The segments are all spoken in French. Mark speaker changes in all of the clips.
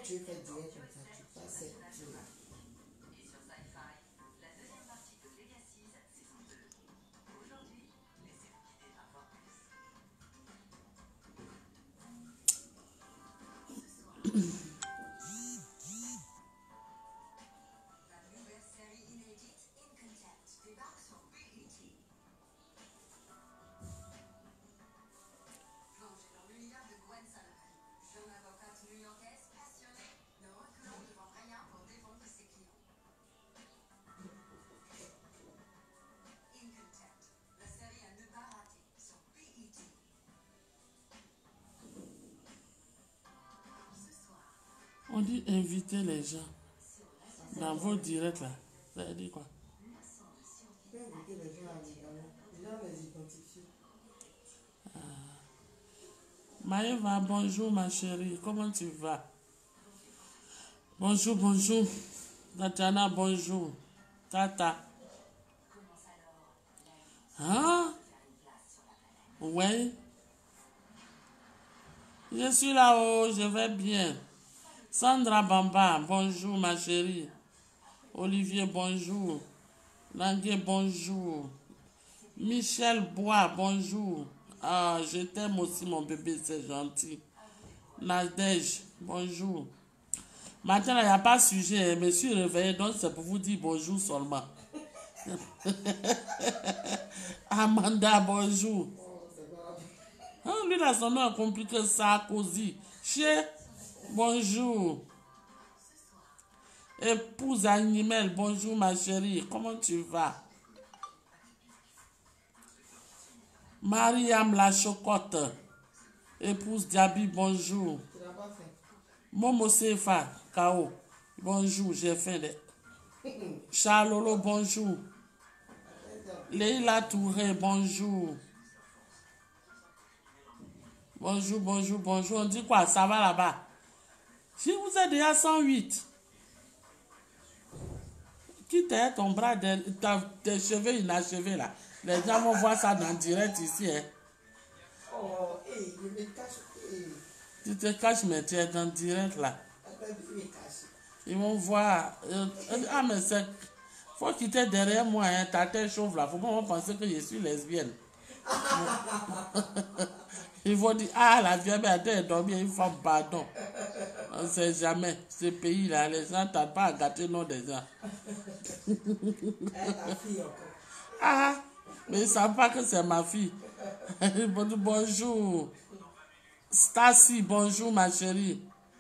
Speaker 1: tu fais direct comme ça, tu passes.
Speaker 2: On dit inviter les gens dans vos directs là. Ça veut dire quoi?
Speaker 1: Tu peux inviter les gens à regarder. Les gens les identifier.
Speaker 2: Maëva, bonjour ma chérie. Comment tu vas? Bonjour, bonjour. Tatiana, bonjour. Tata. Hein? Oui. Je suis là-haut, je vais bien. Sandra Bamba, bonjour ma chérie. Olivier, bonjour. Languet, bonjour. Michel Bois, bonjour. Ah, je t'aime aussi mon bébé, c'est gentil. Nadège, bonjour. Maintenant, il n'y a pas de sujet, je me suis réveillé, donc c'est pour vous dire bonjour seulement. Amanda, bonjour. Ah, lui, là, son nom est compliqué, Sarkozy. Chien, bonjour. Épouse Animel, bonjour ma chérie, comment tu vas? Mariam la chocotte, épouse Diaby, bonjour.
Speaker 1: Tu n'as pas fait.
Speaker 2: Momo Sefa, Kao, bonjour, j'ai faim. Charlolo, bonjour. Leila Touré, bonjour. Bonjour, bonjour, bonjour. On dit quoi? Ça va là-bas? Si vous êtes déjà 108, quitte ton bras, tes cheveux inachevés là. Les gens vont voir ça dans le direct ici. Hein.
Speaker 1: Oh, hey, je me cache. Hey.
Speaker 2: Tu te caches, mais tu es dans le direct là.
Speaker 1: Attends, je me cache.
Speaker 2: Ils vont voir. Ah, mais c'est. Faut quitter derrière moi, hein, ta tête chauve là. Faut pas penser que je suis lesbienne. Ils vont dire, ah, la vieille mère est dormie, une femme, pardon. On ne sait jamais. Ce pays-là, les gens ne tardent pas à gâter le nom des gens.
Speaker 1: Ta fille encore.
Speaker 2: Ah, mais ils ne savent pas que c'est ma fille. Bonjour. Stacy, bonjour ma chérie.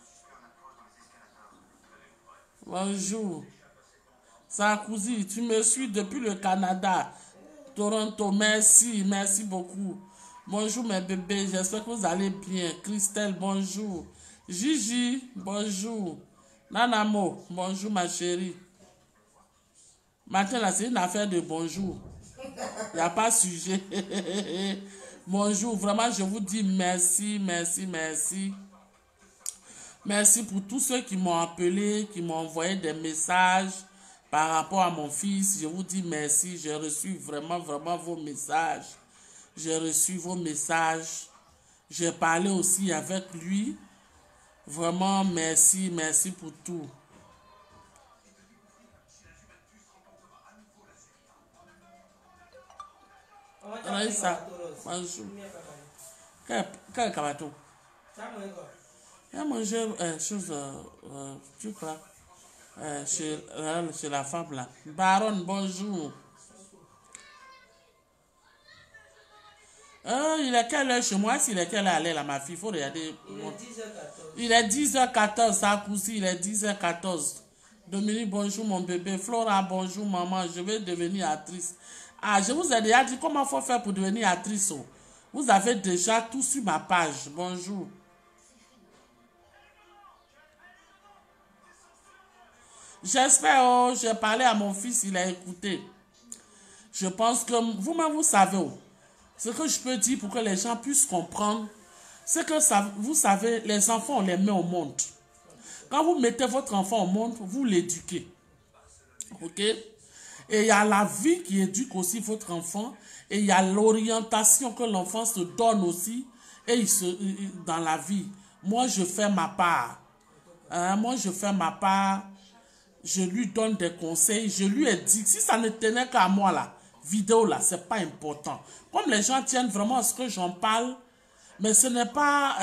Speaker 2: Bonjour. Sarkozy, tu me suis depuis le Canada. Toronto, merci, merci beaucoup. Bonjour mes bébés, j'espère que vous allez bien. Christelle, bonjour. Gigi, bonjour. Nanamo, bonjour ma chérie. Maintenant là, c'est une affaire de bonjour. Il n'y a pas de sujet. Bonjour, vraiment je vous dis merci, merci, merci. Merci pour tous ceux qui m'ont appelé, qui m'ont envoyé des messages par rapport à mon fils. Je vous dis merci, j'ai reçu vraiment, vraiment vos messages. J'ai reçu vos messages. J'ai parlé aussi avec lui. Vraiment, merci, merci pour tout. Raïssa, bonjour. Quel cabato? Il a mangé chose, tu crois, chez la femme là. Baronne, bonjour. Il est quelle heure chez moi? S'il est quelle heure là, ma fille, il faut regarder. Il est 10h14, Sarkozy, il est 10h14. Dominique, bonjour mon bébé. Flora, bonjour maman, je vais devenir actrice. Ah, je vous ai déjà dit comment il faut faire pour devenir actrice. Oh. Vous avez déjà tout sur ma page. Bonjour. J'espère, oh, j'ai parlé à mon fils, il a écouté. Je pense que vous-même, vous savez. Oh. Ce que je peux dire pour que les gens puissent comprendre, c'est que ça, vous savez, les enfants, on les met au monde. Quand vous mettez votre enfant au monde, vous l'éduquez. Ok? Et il y a la vie qui éduque aussi votre enfant. Et il y a l'orientation que l'enfant se donne aussi. Et dans la vie. Moi, je fais ma part. Hein, moi, je fais ma part. Je lui donne des conseils. Je lui ai dit, si ça ne tenait qu'à moi, là, vidéo, là, c'est pas important. Comme les gens tiennent vraiment à ce que j'en parle, mais ce n'est pas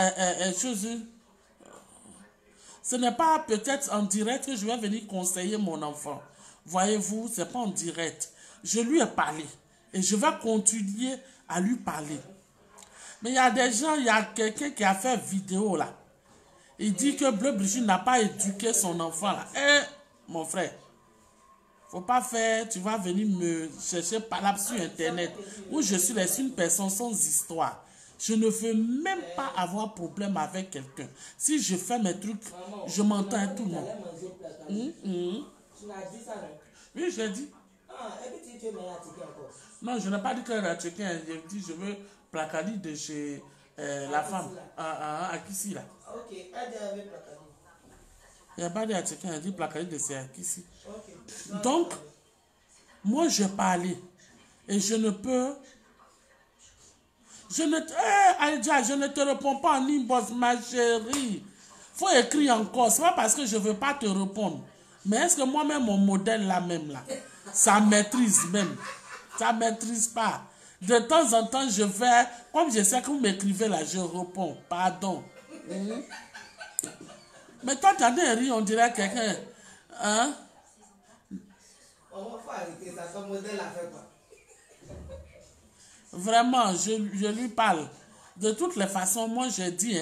Speaker 2: ce n'est pas peut-être en direct que je vais venir conseiller mon enfant. Voyez-vous, c'est pas en direct. Je lui ai parlé et je vais continuer à lui parler. Mais il y a des gens, il y a quelqu'un qui a fait vidéo là. Il dit que Bleu Brigitte n'a pas éduqué son enfant là. Eh, mon frère, faut pas faire, tu vas venir me chercher par là sur internet où je suis une personne sans histoire. Je ne veux même pas avoir problème avec quelqu'un. Si je fais mes trucs, je m'entends à tout le monde.
Speaker 1: Tu l'as dit ça, non?
Speaker 2: Oui, j'ai dit.
Speaker 1: Ah, et puis tu es meilleur à ticket encore.
Speaker 2: Non, je n'ai pas dit que la Tchéquien. J'ai dit je veux Placadi de chez la femme. À Kissi là.
Speaker 1: Ok, elle dit avec Placadi.
Speaker 2: Il n'y a pas dit à Tchéquien, elle dit Placadi de chez Kissi.
Speaker 1: Ok.
Speaker 2: Donc, moi je parlais. Et je ne peux. Aïdja, je ne te réponds pas en inbox, ma chérie. Faut écrire encore. C'est pas parce que je ne veux pas te répondre. Mais est-ce que moi-même, mon modèle là même là, ça maîtrise même. Ça maîtrise pas. De temps en temps, je vais, comme je sais que vous m'écrivez là, je réponds. Pardon. Mais toi, tu as des rires, on dirait quelqu'un. Hein?
Speaker 1: On va pas arrêter ça. Ton modèle a fait quoi?
Speaker 2: Vraiment, je lui parle. De toutes les façons, moi j'ai dit,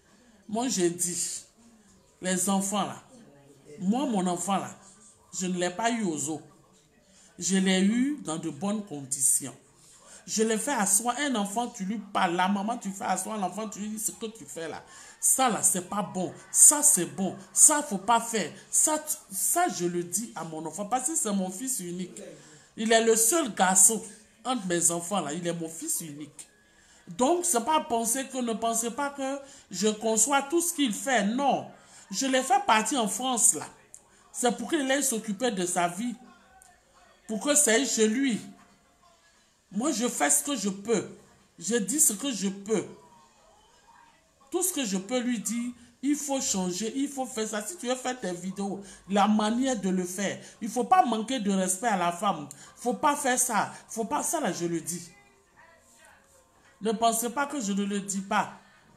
Speaker 2: les enfants là, moi mon enfant là, je ne l'ai pas eu aux os. Je l'ai eu dans de bonnes conditions. Je l'ai fait asseoir, un enfant, tu lui parles, la maman, tu fais asseoir l'enfant, tu lui dis ce que tu fais là. Ça là, c'est pas bon, ça c'est bon, ça faut pas faire. Ça, je le dis à mon enfant parce que c'est mon fils unique. Il est le seul garçon entre mes enfants là, il est mon fils unique. Donc, c'est pas penser que ne pensez pas que je conçois tout ce qu'il fait. Non, je l'ai fait partir en France là. C'est pour qu'il aille s'occuper de sa vie. Pour que ça aille chez lui. Moi, je fais ce que je peux. Je dis ce que je peux. Tout ce que je peux lui dire, il faut changer, il faut faire ça. Si tu veux faire tes vidéos, la manière de le faire. Il ne faut pas manquer de respect à la femme. Il ne faut pas faire ça. Il ne faut pas ça, là, je le dis. Ne pensez pas que je ne le dis pas.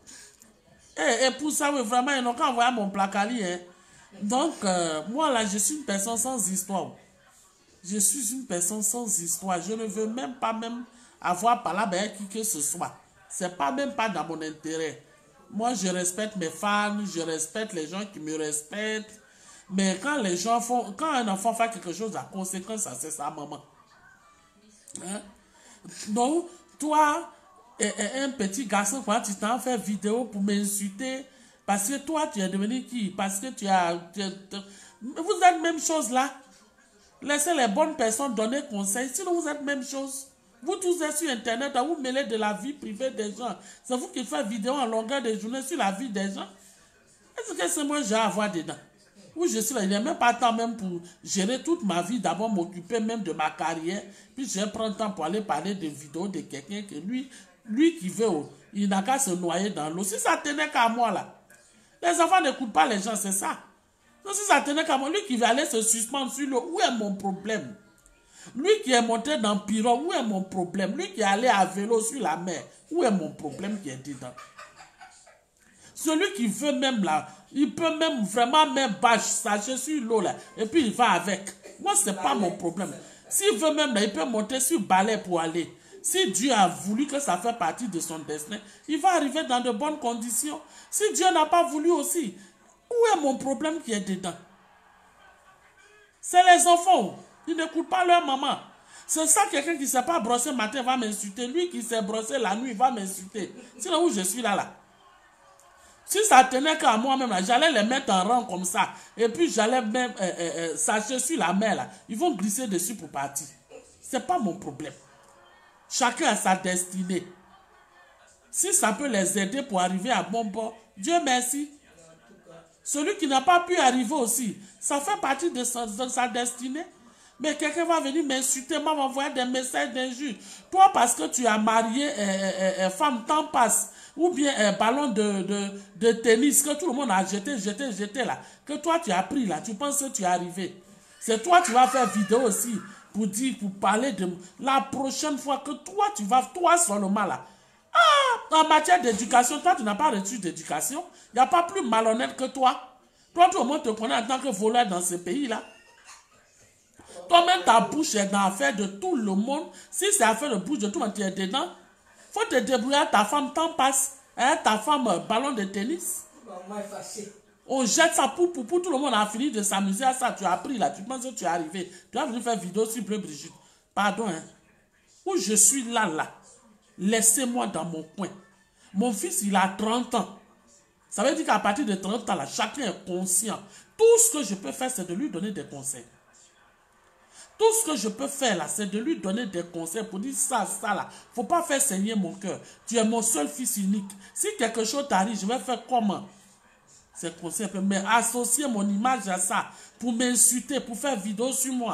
Speaker 2: Et pour ça, oui, vraiment, ils n'ont qu'à envoyer mon placali. Hein. Donc, moi, là, je suis une personne sans histoire. Je suis une personne sans histoire. Je ne veux même pas même avoir par là avec qui que ce soit. Ce n'est pas même pas dans mon intérêt. Moi, je respecte mes fans, je respecte les gens qui me respectent. Mais quand les gens font, quand un enfant fait quelque chose, la conséquence, ça c'est sa maman. Hein? Donc, toi, un petit garçon, quand tu t'en fais vidéo pour m'insulter, parce que toi, tu es devenu qui? Parce que tu as... vous êtes même chose là. Laissez les bonnes personnes donner conseil. Sinon, vous êtes même chose. Vous tous êtes sur Internet, vous mêlez de la vie privée des gens. C'est vous qui faites vidéo en longueur de journée sur la vie des gens. Est-ce que c'est moi j'ai à avoir dedans? Où je suis là, il n'est même pas temps même pour gérer toute ma vie, d'abord m'occuper même de ma carrière. Puis je prends le temps pour aller parler de vidéos de quelqu'un que lui qui veut, il n'a qu'à se noyer dans l'eau. Si ça tenait qu'à moi là, les enfants n'écoutent pas les gens, c'est ça. Donc si ça tenait qu'à moi, lui qui veut aller se suspendre sur l'eau, où est mon problème? Lui qui est monté dans pirogue, où est mon problème? Lui qui est allé à vélo sur la mer, où est mon problème qui est dedans? Celui qui veut même là, il peut même vraiment même bâche, s'acheter sur l'eau là, et puis il va avec. Moi, c'est pas mon problème. S'il veut même là, il peut monter sur balai pour aller. Si Dieu a voulu que ça fait partie de son destin, il va arriver dans de bonnes conditions. Si Dieu n'a pas voulu aussi, où est mon problème qui est dedans? C'est les enfants. Ils n'écoutent pas leur maman. C'est ça, quelqu'un qui ne s'est pas brossé le matin va m'insulter. Lui qui s'est brossé la nuit va m'insulter. Sinon, où je suis là. Si ça tenait qu'à moi-même, j'allais les mettre en rang comme ça. Et puis, j'allais même s'acheter sur la mer. Là. Ils vont glisser dessus pour partir. Ce n'est pas mon problème. Chacun a sa destinée. Si ça peut les aider pour arriver à bon port, Dieu merci. Celui qui n'a pas pu arriver aussi, ça fait partie de sa destinée. Mais quelqu'un va venir m'insulter, m'envoyer des messages d'injures. Toi, parce que tu as marié femme, temps passe. Ou bien un ballon de tennis que tout le monde a jeté là. Que toi tu as pris là. Tu penses que tu es arrivé. C'est toi qui vas faire vidéo aussi. Pour parler de... La prochaine fois que toi seulement là. En matière d'éducation, toi tu n'as pas reçu d'éducation. Il n'y a pas plus malhonnête que toi. Toi tout le monde te connaît en tant que voleur dans ce pays là. Toi-même, ta bouche est dans l'affaire de tout le monde. Si c'est affaire de bouche de tout le monde, tu es dedans. Faut te débrouiller, ta femme t'en passe. Hein, ta femme, ballon de tennis. On jette ça pour tout le monde a fini de s'amuser à ça. Tu as appris là, tu penses que tu es arrivé. Tu vas venir faire vidéo sur Bleu Brigitte. Pardon, hein. Où je suis là. Laissez-moi dans mon coin. Mon fils, il a 30 ans. Ça veut dire qu'à partir de 30 ans, là, chacun est conscient. Tout ce que je peux faire, c'est de lui donner des conseils. Tout ce que je peux faire là, c'est de lui donner des conseils pour dire ça là. Faut pas faire saigner mon cœur. Tu es mon seul fils unique. Si quelque chose t'arrive, je vais faire comment? C'est conseil. Mais associer mon image à ça, pour m'insulter, pour faire vidéo sur moi.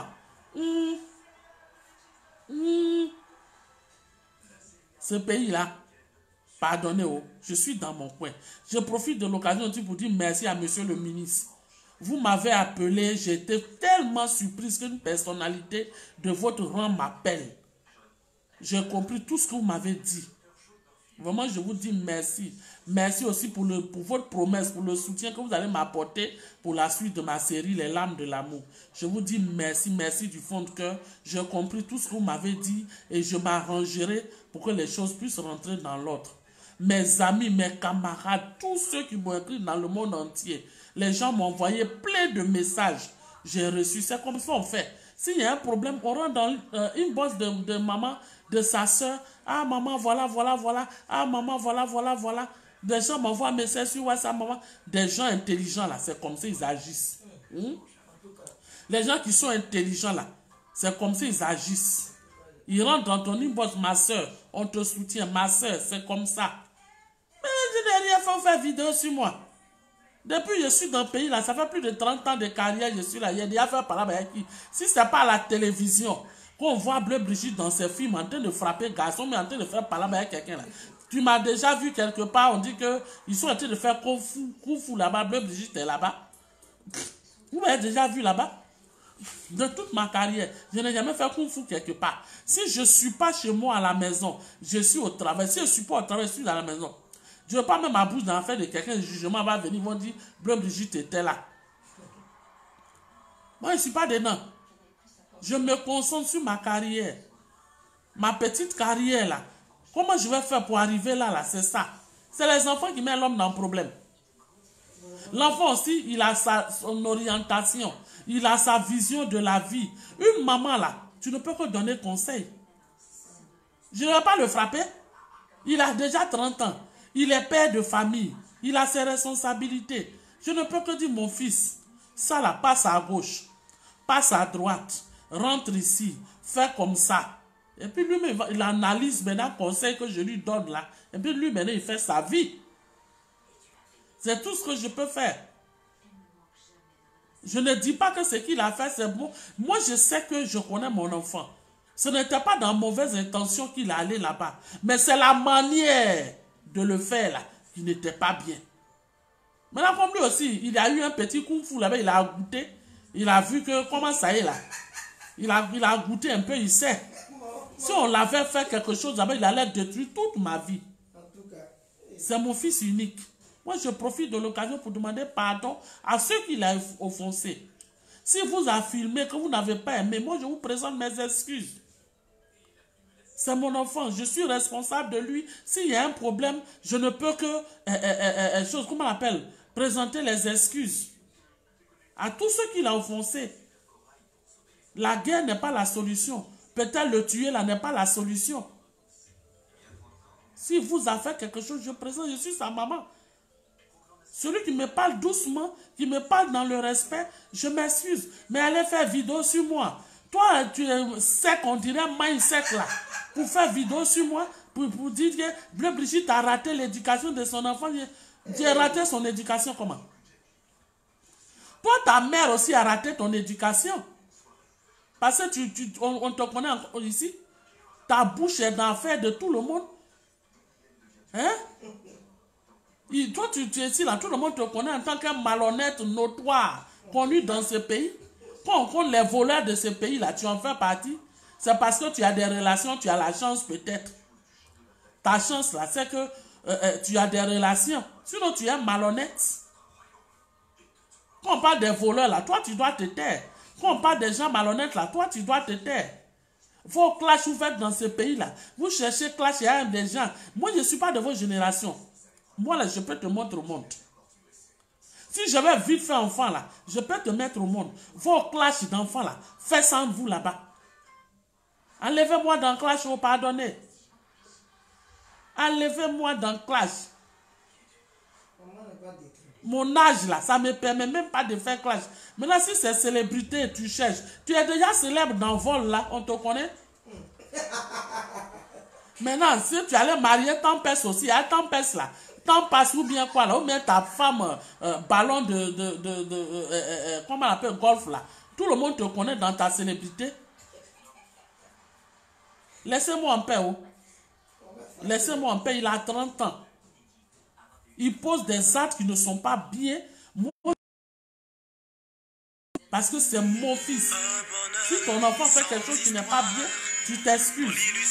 Speaker 2: Ce pays-là, pardonnez-moi, je suis dans mon coin. Je profite de l'occasion aussi pour dire merci à monsieur le ministre. Vous m'avez appelé, j'étais tellement surprise qu'une personnalité de votre rang m'appelle. J'ai compris tout ce que vous m'avez dit. Vraiment, je vous dis merci. Merci aussi pour votre promesse, pour le soutien que vous allez m'apporter pour la suite de ma série Les Lames de l'amour. Je vous dis merci, merci du fond de cœur. J'ai compris tout ce que vous m'avez dit et je m'arrangerai pour que les choses puissent rentrer dans l'ordre. Mes amis, mes camarades, tous ceux qui m'ont écrit dans le monde entier, les gens m'ont envoyé plein de messages. J'ai reçu, c'est comme ça on fait. S'il y a un problème, on rentre dans une bosse de maman, de sa soeur. Ah maman, voilà. Ah maman, voilà. Des gens m'envoient un message sur WhatsApp, maman. Des gens intelligents là, c'est comme ça ils agissent. Les gens qui sont intelligents là, c'est comme ça ils agissent. Ils rentrent dans ton inbox, ma soeur, on te soutient, ma soeur, c'est comme ça. Mais je n'ai rien fait pour faire vidéo sur moi. Depuis que je suis dans le pays là, ça fait plus de 30 ans de carrière, je suis là. Il y a déjà fait par là avec qui. Si ce n'est pas à la télévision, qu'on voit Bleu Brigitte dans ses films en train de frapper garçon, mais en train de faire par là avec quelqu'un là. Tu m'as déjà vu quelque part, on dit qu'ils sont en train de faire kung fu là-bas, Bleu Brigitte est là-bas. Vous m'avez déjà vu là-bas? De toute ma carrière, je n'ai jamais fait kung fu quelque part. Si je ne suis pas chez moi à la maison, je suis au travail. Si je ne suis pas au travail, je suis à la maison. Je ne veux pas mettre ma bouche dans l'affaire de quelqu'un, le jugement va venir, ils vont dire, Bleu Brigitte était là. Moi, je ne suis pas dedans. Je me concentre sur ma carrière. Ma petite carrière là. Comment je vais faire pour arriver là, c'est ça. C'est les enfants qui mettent l'homme dans le problème. L'enfant aussi, il a son orientation. Il a sa vision de la vie. Une maman là, tu ne peux que donner conseil. Je ne vais pas le frapper. Il a déjà 30 ans. Il est père de famille. Il a ses responsabilités. Je ne peux que dire, mon fils, ça là, passe à gauche, passe à droite, rentre ici, fais comme ça. Et puis lui-même, il analyse maintenant le conseil que je lui donne là. Et puis lui, maintenant, il fait sa vie. C'est tout ce que je peux faire. Je ne dis pas que ce qu'il a fait, c'est bon. Moi, je sais que je connais mon enfant. Ce n'était pas dans mauvaise intention qu'il est allé là-bas. Mais c'est la manière de le faire là qui n'était pas bien. Maintenant, comme lui aussi, il a eu un petit kung fu là-bas, il a goûté. Il a vu que comment ça est là. Il a goûté un peu, il sait. Si on l'avait fait quelque chose là-bas, il allait détruire toute ma vie. C'est mon fils unique. Moi, je profite de l'occasion pour demander pardon à ceux qui l'ont offensé. Si vous avez filmé que vous n'avez pas aimé, moi, je vous présente mes excuses. C'est mon enfant, je suis responsable de lui. S'il y a un problème, je ne peux que, comment on appelle, présenter les excuses à tous ceux qui l'ont offensé. La guerre n'est pas la solution. Peut-être le tuer là n'est pas la solution. Si vous avez fait quelque chose, je présente, je suis sa maman. Celui qui me parle doucement, qui me parle dans le respect, je m'excuse. Mais allez faire vidéo sur moi. Toi, tu es sec, on dirait mindset là. Pour faire vidéo sur moi, pour dire que Bleu Brigitte a raté l'éducation de son enfant. J'ai raté son éducation comment? Toi, ta mère aussi a raté ton éducation. Parce que on te connaît encore ici. Ta bouche est dans l'affaire de tout le monde. Hein? Toi, tu es ici, là, tout le monde te connaît en tant qu'un malhonnête notoire, connu dans ce pays. Quand on compte les voleurs de ce pays-là, tu en fais partie. C'est parce que tu as des relations, tu as la chance peut-être. Ta chance, là, c'est que tu as des relations. Sinon, tu es malhonnête. Quand on parle des voleurs, là, toi, tu dois te taire. Quand on parle des gens malhonnêtes, là, toi, tu dois te taire. Vos clashs vous faites dans ce pays-là. Vous cherchez clash, il y a des gens. Moi, je ne suis pas de votre génération. Moi, là, je peux te montrer au monde. Si je vais vite faire enfant, là, je peux te mettre au monde. Vos clashs d'enfants, là, faites sans vous, là-bas. Enlevez-moi dans le clash, vous pardonnez. Enlevez-moi dans le clash. Mon âge, là, ça ne me permet même pas de faire clash. Maintenant, si c'est célébrité, tu cherches. Tu es déjà célèbre dans vol, là, on te connaît. Maintenant, si tu allais marier Tempest aussi, il y a Tempest, là. Tempest ou bien quoi, là, ou bien ta femme, ballon comment on appelle, golf, là. Tout le monde te connaît dans ta célébrité. Laissez-moi en paix, oh. Laissez-moi en paix, il a 30 ans. Il pose des actes qui ne sont pas bien. Parce que c'est mon fils. Si ton enfant fait quelque chose qui n'est pas bien, tu t'excuses.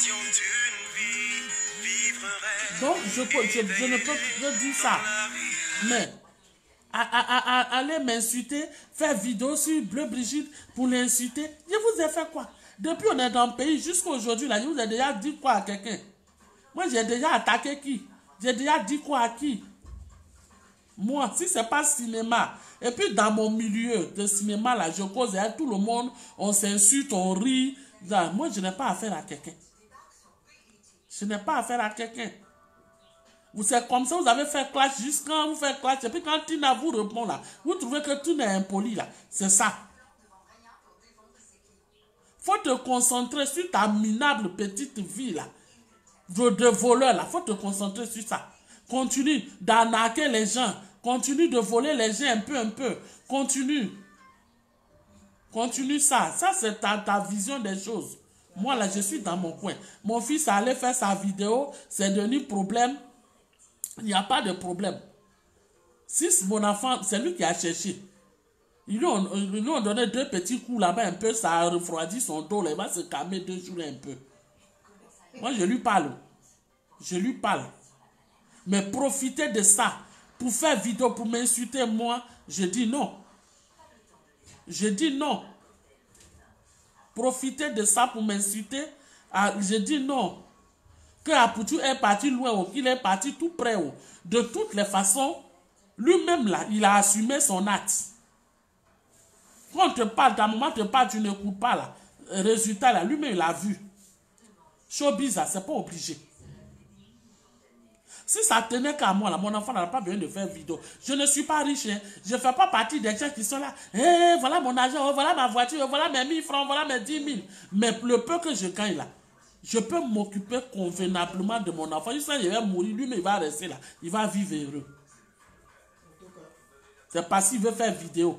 Speaker 2: Donc, je ne peux que dire ça. Mais, aller m'insulter, faire vidéo sur Bleu Brigitte pour l'insulter, je vous ai fait quoi? Depuis on est dans le pays, jusqu'à aujourd'hui, là, je vous ai déjà dit quoi à quelqu'un? Moi, j'ai déjà attaqué qui? J'ai déjà dit quoi à qui? Moi, si ce n'est pas cinéma, et puis dans mon milieu de cinéma, là, je cause avec tout le monde, on s'insulte, on rit. Là, moi, je n'ai pas affaire à quelqu'un. Je n'ai pas affaire à quelqu'un. C'est comme ça, vous avez fait clash juste quand vous faites clash. Et puis quand Tina vous répond là, vous trouvez que tout est impoli là. C'est ça. Faut te concentrer sur ta minable petite vie là. De voleur là. Faut te concentrer sur ça. Continue d'arnaquer les gens. Continue de voler les gens un peu. Continue. Continue ça. Ça, c'est ta vision des choses. Moi, là, je suis dans mon coin. Mon fils allait faire sa vidéo. C'est devenu problème. Il n'y a pas de problème. Si mon enfant, c'est lui qui a cherché. Ils lui ont donné 2 petits coups là-bas un peu. Ça a refroidi son dos. Là, il va se calmer 2 jours un peu. Moi, je lui parle. Je lui parle. Mais profiter de ça pour faire vidéo, pour m'insulter, moi, je dis non. Je dis non. Profiter de ça pour m'insulter, je dis non. Que Apoutu est parti loin, qu'il est parti tout près. De toutes les façons, lui-même là, il a assumé son acte. Quand on te parle, ta maman te parle, tu n'écoutes pas là. Résultat là, lui-même il a vu. Showbiz là, c'est pas obligé. Si ça tenait qu'à moi, là, mon enfant n'a pas besoin de faire vidéo. Je ne suis pas riche. Hein. Je ne fais pas partie des gens qui sont là. Hey, voilà mon argent, voilà ma voiture, voilà mes 1000 francs, voilà mes 10 000. Mais le peu que je gagne là, je peux m'occuper convenablement de mon enfant. Juste là, il va mourir, lui, mais il va rester là. Il va vivre heureux. C'est parce qu'il veut faire vidéo.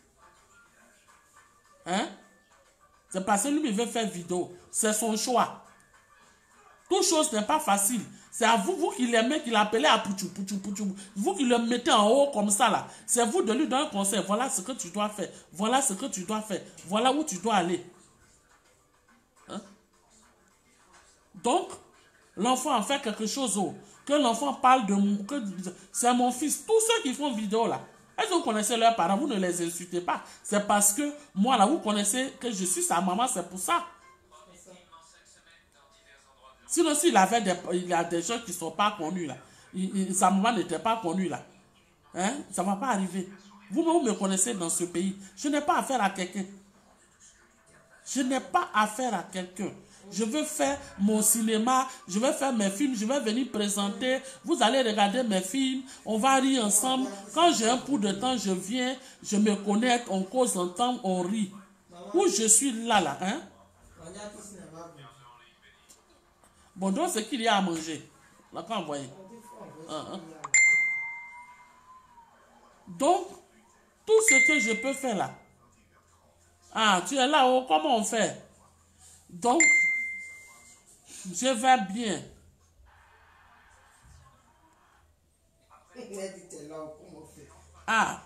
Speaker 2: Hein? C'est parce que lui, il veut faire vidéo. C'est son choix. Toute chose n'est pas facile. C'est à vous, vous qui l'aimez, qui l'appelez à Pouchou. Vous qui le mettez en haut comme ça là. C'est vous de lui donner un conseil. Voilà ce que tu dois faire. Voilà ce que tu dois faire. Voilà où tu dois aller. Hein? Donc, l'enfant en fait quelque chose. Que l'enfant parle de... C'est mon fils. Tous ceux qui font vidéo là. Est-ce que vous connaissez leurs parents? Vous ne les insultez pas. C'est parce que moi là, vous connaissez que je suis sa maman. C'est pour ça. Sinon, s'il avait il y a des gens qui ne sont pas connus là, sa maman n'était pas connue là, hein? Ça ne va pas arriver. Vous me connaissez dans ce pays. Je n'ai pas affaire à quelqu'un. Je n'ai pas affaire à quelqu'un. Je veux faire mon cinéma, je vais faire mes films, je vais venir présenter. Vous allez regarder mes films, on va rire ensemble. Quand j'ai un peu de temps, je viens, je me connecte, on cause ensemble, on rit. Où je suis là, hein? Bon, donc, c'est qu'il y a à manger. On n'a pas envoyé. Donc, tout ce que je peux faire là. Ah, tu es là-haut, comment on fait? Donc, je vais bien. Ah,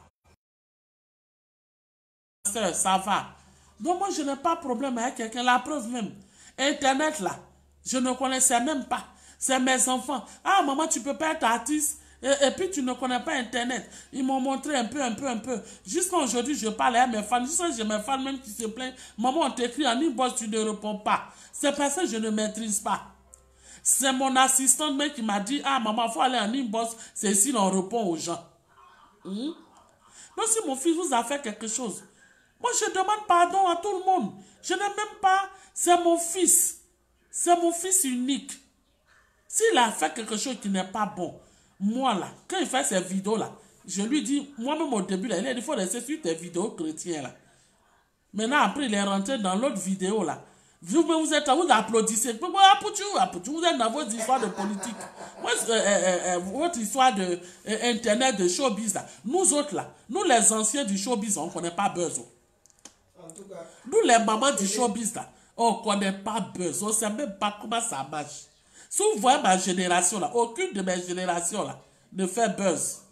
Speaker 2: ça va. Donc moi, je n'ai pas de problème avec quelqu'un. La preuve même. Internet, là, je ne connaissais même pas. C'est mes enfants. Ah, maman, tu peux pas être artiste. Et puis, tu ne connais pas Internet. Ils m'ont montré un peu. Jusqu'à aujourd'hui, je parle à mes fans. Jusqu'à j'ai mes fans même qui se plaignent. Maman, on t'écrit en inbox, tu ne réponds pas. C'est parce que je ne maîtrise pas. C'est mon assistante même qui m'a dit, ah, maman, il faut aller en inbox. C'est ici l'on répond aux gens. Donc, si mon fils vous a fait quelque chose, moi, je demande pardon à tout le monde. Je n'ai même pas... C'est mon fils. C'est mon fils unique. S'il a fait quelque chose qui n'est pas bon, moi, là, quand il fait ces vidéos-là, je lui dis, moi-même au début, là, il a dit, il faut rester sur tes vidéos chrétiennes, là. Maintenant, après, il est rentré dans l'autre vidéo, là. Vous êtes là, vous applaudissez. Vous êtes dans votre histoire de politique. Votre histoire de Internet, de showbiz, là. Nous autres, là, nous, les anciens du showbiz, on ne connaît pas besoin. Nous, les mamans du showbiz, là, on ne connaît pas Buzz. On ne sait même pas comment ça marche. Si vous voyez ma génération, là, aucune de mes générations, là, ne fait Buzz.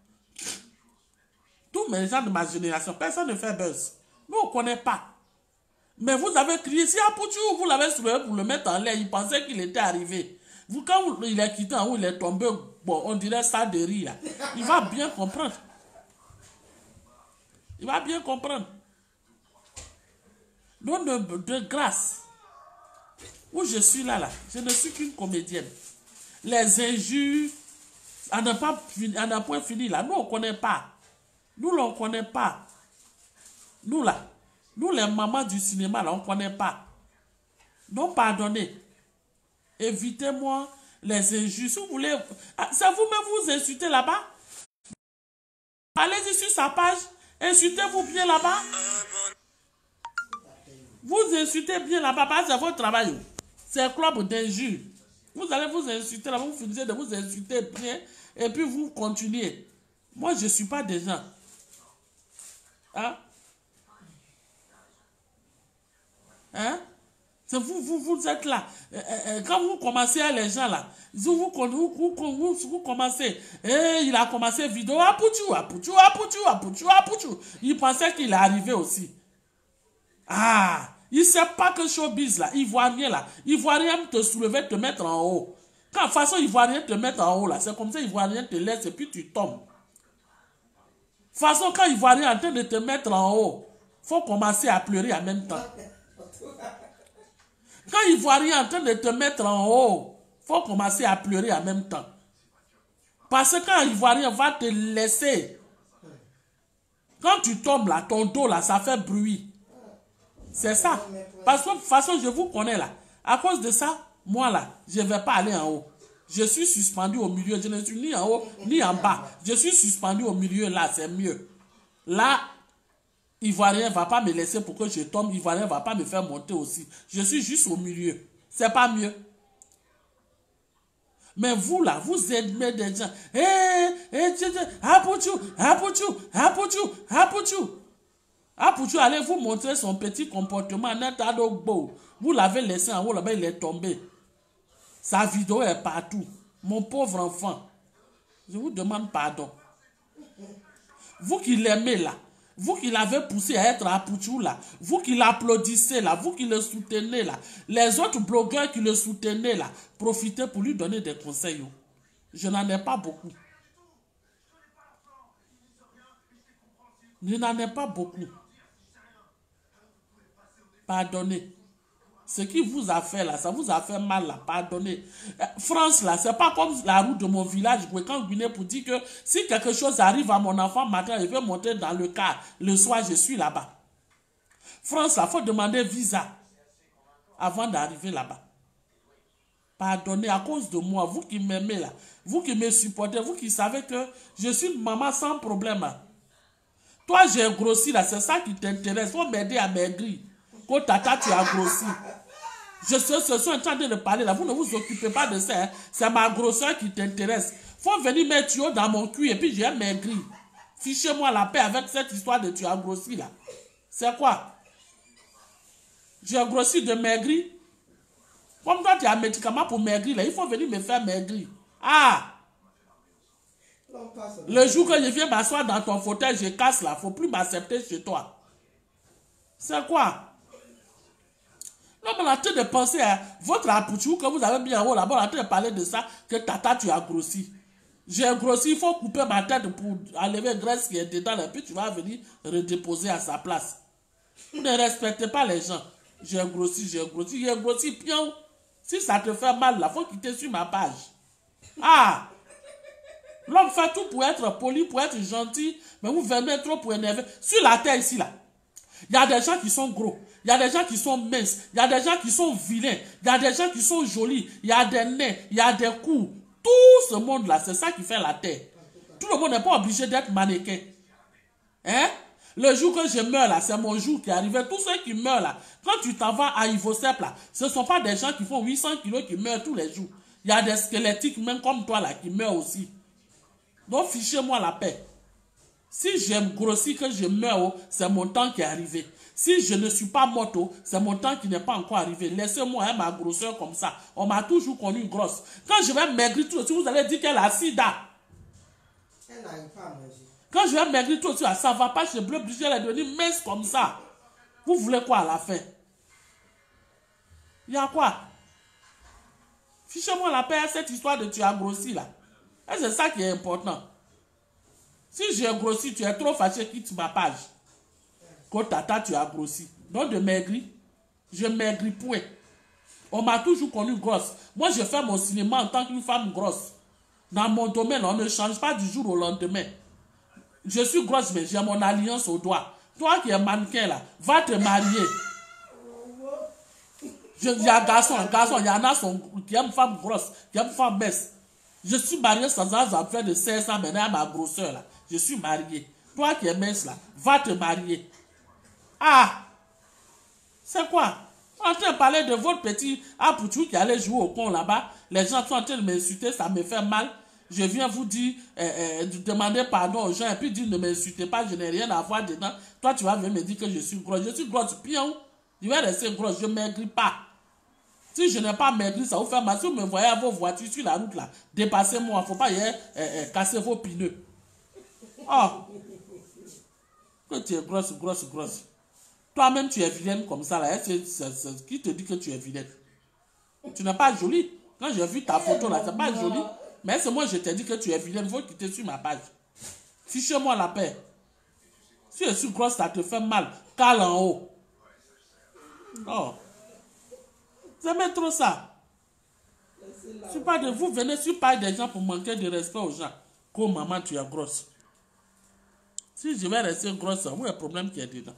Speaker 2: Tous mes gens de ma génération, personne ne fait Buzz. Nous, on ne connaît pas. Mais vous avez crié, si Apoutou, vous l'avez soulevé pour le mettre en l'air, il pensait qu'il était arrivé. Vous, quand il est quitté en haut, il est tombé, bon, on dirait ça de rire, là. Il va bien comprendre. Il va bien comprendre. Donc, de grâce, où je suis là, je ne suis qu'une comédienne. Les injures, à ne point fini là, nous on ne connaît pas. Nous, on ne connaît pas. Nous là, nous les mamans du cinéma là, on ne connaît pas. Donc, pardonnez. Évitez-moi les injures. Si vous voulez, c'est vous-même vous insultez là-bas. Allez-y sur sa page, insultez-vous bien là-bas. Vous insultez bien là-bas, parce que c'est votre travail. C'est un club d'injures. Vous allez vous insulter là, vous finissez de vous insulter bien, et puis vous continuez. Moi, je ne suis pas des gens. Hein? Hein? C'est vous êtes là. Quand vous commencez à les gens là, vous commencez. Il a commencé vidéo. Apoutou. Il pensait qu'il est arrivé aussi. Ah, il ne sait pas que showbiz là, Ivoirien là, Ivoirien te soulever, te mettre en haut. Quand de façon Ivoirien te mettre en haut là, c'est comme ça Ivoirien te laisse et puis tu tombes. De façon quand Ivoirien est en train de te mettre en haut, faut commencer à pleurer en même temps. Quand Ivoirien est en train de te mettre en haut, faut commencer à pleurer en même temps. Parce que quand Ivoirien va te laisser, quand tu tombes là, ton dos là, ça fait bruit. C'est ça. Parce que de toute façon, je vous connais là. À cause de ça, moi là, je ne vais pas aller en haut. Je suis suspendu au milieu. Je ne suis ni en haut, ni en bas. Je suis suspendu au milieu là, c'est mieux. Là, Ivoirien ne va pas me laisser pour que je tombe. Ivoirien ne va pas me faire monter aussi. Je suis juste au milieu. C'est pas mieux. Mais vous là, vous aimez des gens. Apoutou, allez vous montrer son petit comportement. Vous l'avez laissé en haut, là-bas, il est tombé. Sa vidéo est partout. Mon pauvre enfant, je vous demande pardon. Vous qui l'aimez là, vous qui l'avez poussé à être Apoutou là, vous qui l'applaudissez là, vous qui le soutenez là, les autres blogueurs qui le soutenaient là, profitez pour lui donner des conseils. Je n'en ai pas beaucoup. Je n'en ai pas beaucoup. Pardonnez. Ce qui vous a fait là, ça vous a fait mal là, pardonnez. France là, c'est pas comme la route de mon village, quand Guinée pour dire que si quelque chose arrive à mon enfant matin, il veut monter dans le car, le soir je suis là-bas. France là, il faut demander visa avant d'arriver là-bas. Pardonnez à cause de moi, vous qui m'aimez là, vous qui me supportez, vous qui savez que je suis une maman sans problème. Toi j'ai grossi là, c'est ça qui t'intéresse, il faut m'aider à maigrir. Quand tata tu as grossi. Je suis en train de parler là, vous ne vous occupez pas de ça, hein. C'est ma grosseur qui t'intéresse. Faut venir mettre tuyau dans mon cul et puis j'ai maigri. Fichez-moi la paix avec cette histoire de tu as grossi là. C'est quoi? J'ai grossi de maigrir. Comme toi tu as un médicament pour maigrir là, il faut venir me faire maigrir. Ah! Le jour que je viens m'asseoir dans ton fauteuil, je casse là. Il ne faut plus m'accepter chez toi. C'est quoi? Non, mais on est en train de penser à votre apouchou que vous avez mis en haut là-bas. On est en train de parler de ça. Que tata, tu as grossi. J'ai grossi. Il faut couper ma tête pour enlever graisse qui est dedans. Et puis tu vas venir redéposer à sa place. Vous ne respectez pas les gens. J'ai grossi, j'ai grossi. J'ai grossi, pion. Si ça te fait mal, il faut quitter sur ma page. Ah! L'homme fait tout pour être poli, pour être gentil. Mais vous venez trop pour énerver. Sur la terre ici, là. Il y a des gens qui sont gros. Il y a des gens qui sont minces. Il y a des gens qui sont vilains. Il y a des gens qui sont jolis. Il y a des nez. Il y a des coups. Tout ce monde-là, c'est ça qui fait la terre. Tout le monde n'est pas obligé d'être mannequin. Hein? Le jour que je meurs là, c'est mon jour qui est arrivé. Tous ceux qui meurent là, quand tu t'en vas à Ivosep là, ce ne sont pas des gens qui font 800 kilos qui meurent tous les jours. Il y a des squelettiques même comme toi là qui meurent aussi. Donc fichez-moi la paix. Si j'aime grossir que je meurs, c'est mon temps qui est arrivé. Si je ne suis pas morte, c'est mon temps qui n'est pas encore arrivé. Laissez-moi ma grosseur comme ça. On m'a toujours connu grosse. Quand je vais maigrir tout aussi, vous allez dire qu'elle a sida.
Speaker 1: Elle n'arrive pas à manger.
Speaker 2: Quand je vais maigrir tout aussi, ça ne va pas chez Bleu Brigitte, elle est devenue mince comme ça. Vous voulez quoi à la fin? Il y a quoi? Fichez-moi la paix à cette histoire de tu as grossi là. Et c'est ça qui est important. Si j'ai grossi, tu es trop fâché, quitte ma page. Quand tata, tu as grossi. Donc de maigrir, je maigris point. On m'a toujours connu grosse. Moi, je fais mon cinéma en tant qu'une femme grosse. Dans mon domaine, on ne change pas du jour au lendemain. Je suis grosse, mais j'ai mon alliance au doigt. Toi qui es mannequin là, va te marier. Il y a garçon, il y en a qui aiment femme grosse, qui aiment femme mince. Je suis marié sans âge fait de 16 ans maintenant à ma grosseur là. Je suis marié. Toi qui es mince là, va te marier. Ah! C'est quoi? On est en train de parler de votre petit apouchou qui allait jouer au con là-bas. Les gens sont en train de m'insulter, ça me fait mal. Je viens vous dire, demander pardon aux gens et puis dire ne m'insultez pas, je n'ai rien à voir dedans. Toi tu vas venir me dire que je suis grosse. Je suis grosse, pion. Je vais rester grosse, je ne maigris pas. Si je n'ai pas maigri, ça vous fait mal. Si vous me voyez à vos voitures sur la route là, dépassez-moi. Il ne faut pas casser vos pneus. Oh! Que tu es grosse, grosse, grosse. Toi-même, tu es vilaine comme ça là. Qui te dit que tu es vilaine? Tu n'es pas jolie. Quand j'ai vu ta photo là, c'est pas joli. Mais c'est moi, je t'ai dit que tu es vilaine. Il faut quitter sur ma page. Fichez-moi la paix. Si je suis grosse, ça te fait mal. Cale en haut. Oh! J'aime trop ça. Je suis pas de vous, venez sur pas des gens pour manquer de respect aux gens. Comme maman, tu es grosse. Si je vais rester grosse, où est le problème qui est dedans?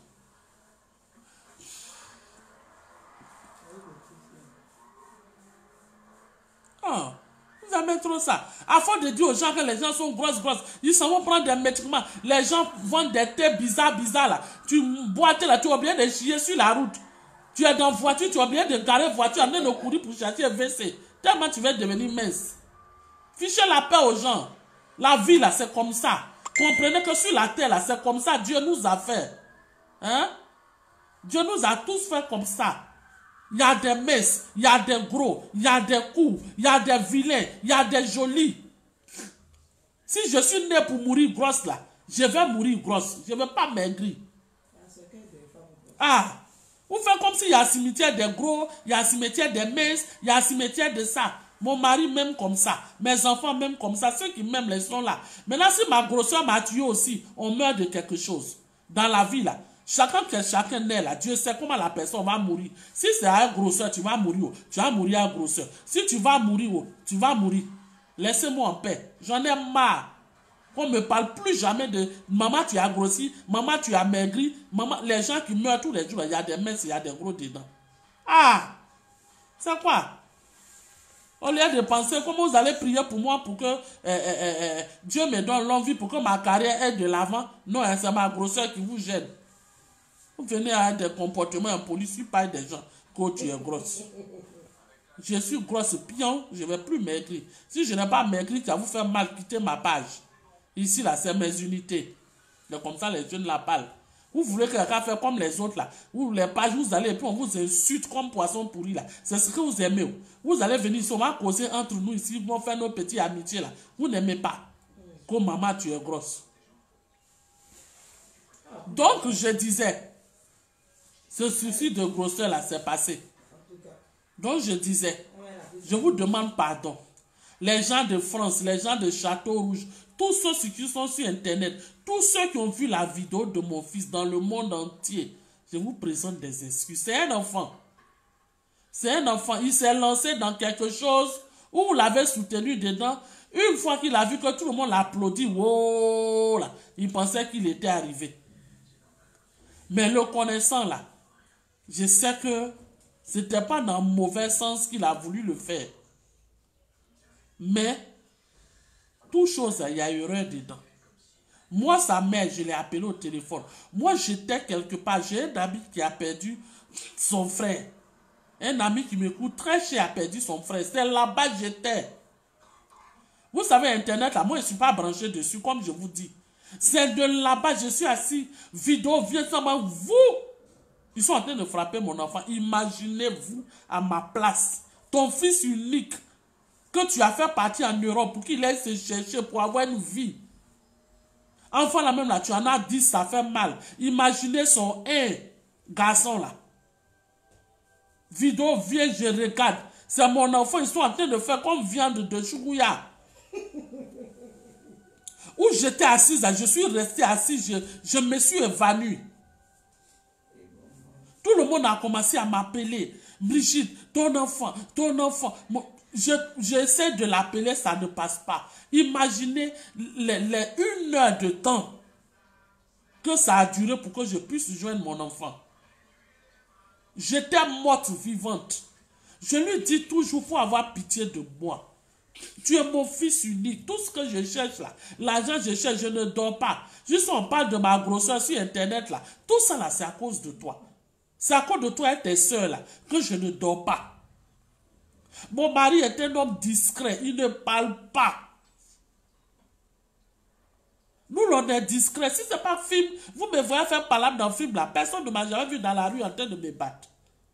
Speaker 2: Oh, vous aimez trop ça. À force de dire aux gens que les gens sont grosses, ils s'en vont prendre des médicaments. Les gens vendent des thés bizarres là. Tu bois là, tu as oublié de chier sur la route. Tu es dans la voiture, tu as oublié de garer la voiture, amener nos courir pour chercher un WC. Tellement tu vas devenir mince. Fichez la paix aux gens. La vie là, c'est comme ça. Comprenez que sur la terre là, c'est comme ça. Dieu nous a fait. Hein? Dieu nous a tous fait comme ça. Il y a des minces, il y a des gros, il y a des coups, il y a des vilains, il y a des jolis. Si je suis né pour mourir grosse là, je vais mourir grosse. Je ne vais pas maigrir. Ah! Vous faites comme s'il y a un cimetière des gros, il y a un cimetière des minces, il y a un cimetière de ça. Mon mari même comme ça, mes enfants même comme ça, ceux qui m'aiment, ils sont là. Maintenant, si ma grosseur m'a tué aussi, on meurt de quelque chose. Dans la vie là, chacun naît là, Dieu sait comment la personne va mourir. Si c'est à un grosseur, tu vas mourir, tu vas mourir à un grosseur. Si tu vas mourir, tu vas mourir. Laissez-moi en paix. J'en ai marre. On ne me parle plus jamais de maman tu as grossi, maman tu as maigri, maman, les gens qui meurent tous les jours, il y a des minces, il y a des gros dedans. Ah! C'est quoi? Au lieu de penser comment vous allez prier pour moi pour que Dieu me donne l'envie pour que ma carrière aille de l'avant. Non, c'est ma grosseur qui vous gêne. Vous venez à des comportements impolis sur pas des gens quand tu es grosse. Je suis grosse pion, je ne vais plus maigrir. Si je n'ai pas maigri, ça vous fait mal, quitter ma page. Ici, là, c'est mes unités. C'est comme ça, les jeunes la parlent. Vous voulez que quelqu'un fasse comme les autres, là. Vous, les pages, vous allez, et puis on vous insulte comme poisson pourri, là. C'est ce que vous aimez. Vous allez venir ici, on va causer entre nous ici, on va faire nos petites amitiés, là. Vous n'aimez pas. que maman, tu es grosse. Donc, je disais, ce souci de grosseur là, c'est passé. Donc, je disais, je vous demande pardon. Les gens de France, les gens de Château Rouge, tous ceux qui sont sur Internet, tous ceux qui ont vu la vidéo de mon fils dans le monde entier, je vous présente des excuses. C'est un enfant. C'est un enfant. Il s'est lancé dans quelque chose où vous l'avez soutenu dedans. Une fois qu'il a vu que tout le monde l'applaudit, wow, là, il pensait qu'il était arrivé. Mais le connaissant là, je sais que ce n'était pas dans le mauvais sens qu'il a voulu le faire. Mais, toute chose, il y a erreur dedans. Moi, sa mère, je l'ai appelée au téléphone. Moi, j'étais quelque part. J'ai un ami qui a perdu son frère. Un ami qui me coûte très cher a perdu son frère. C'est là-bas que j'étais. Vous savez, Internet, là, moi, je ne suis pas branché dessus, comme je vous dis. C'est de là-bas, je suis assis. Vidéo vient ça, vous. Ils sont en train de frapper mon enfant. Imaginez-vous à ma place. Ton fils unique que tu as fait partir en Europe pour qu'il aille se chercher pour avoir une vie. Enfant là même là, tu en as 10, ça fait mal. Imaginez son garçon là. Vidéo vient, je regarde. C'est mon enfant, ils sont en train de faire comme viande de chougouya. Où j'étais assise là, je suis restée assise, je me suis évanouie. Tout le monde a commencé à m'appeler. Brigitte, ton enfant, ton enfant. J'essaie de l'appeler, ça ne passe pas. Imaginez les 1 heure de temps que ça a duré pour que je puisse joindre mon enfant. J'étais morte vivante. Je lui dis toujours, il faut avoir pitié de moi. Tu es mon fils unique. Tout ce que je cherche là, l'argent je cherche, je ne dors pas. Juste on parle de ma grosseur sur Internet là. Tout ça là, c'est à cause de toi. C'est à cause de toi et tes soeurs là que je ne dors pas. Mon mari est un homme discret. Il ne parle pas. Nous, on est discret. Si ce n'est pas film, vous me voyez faire parler dans le film là. Personne ne m'a jamais vu dans la rue en train de me battre.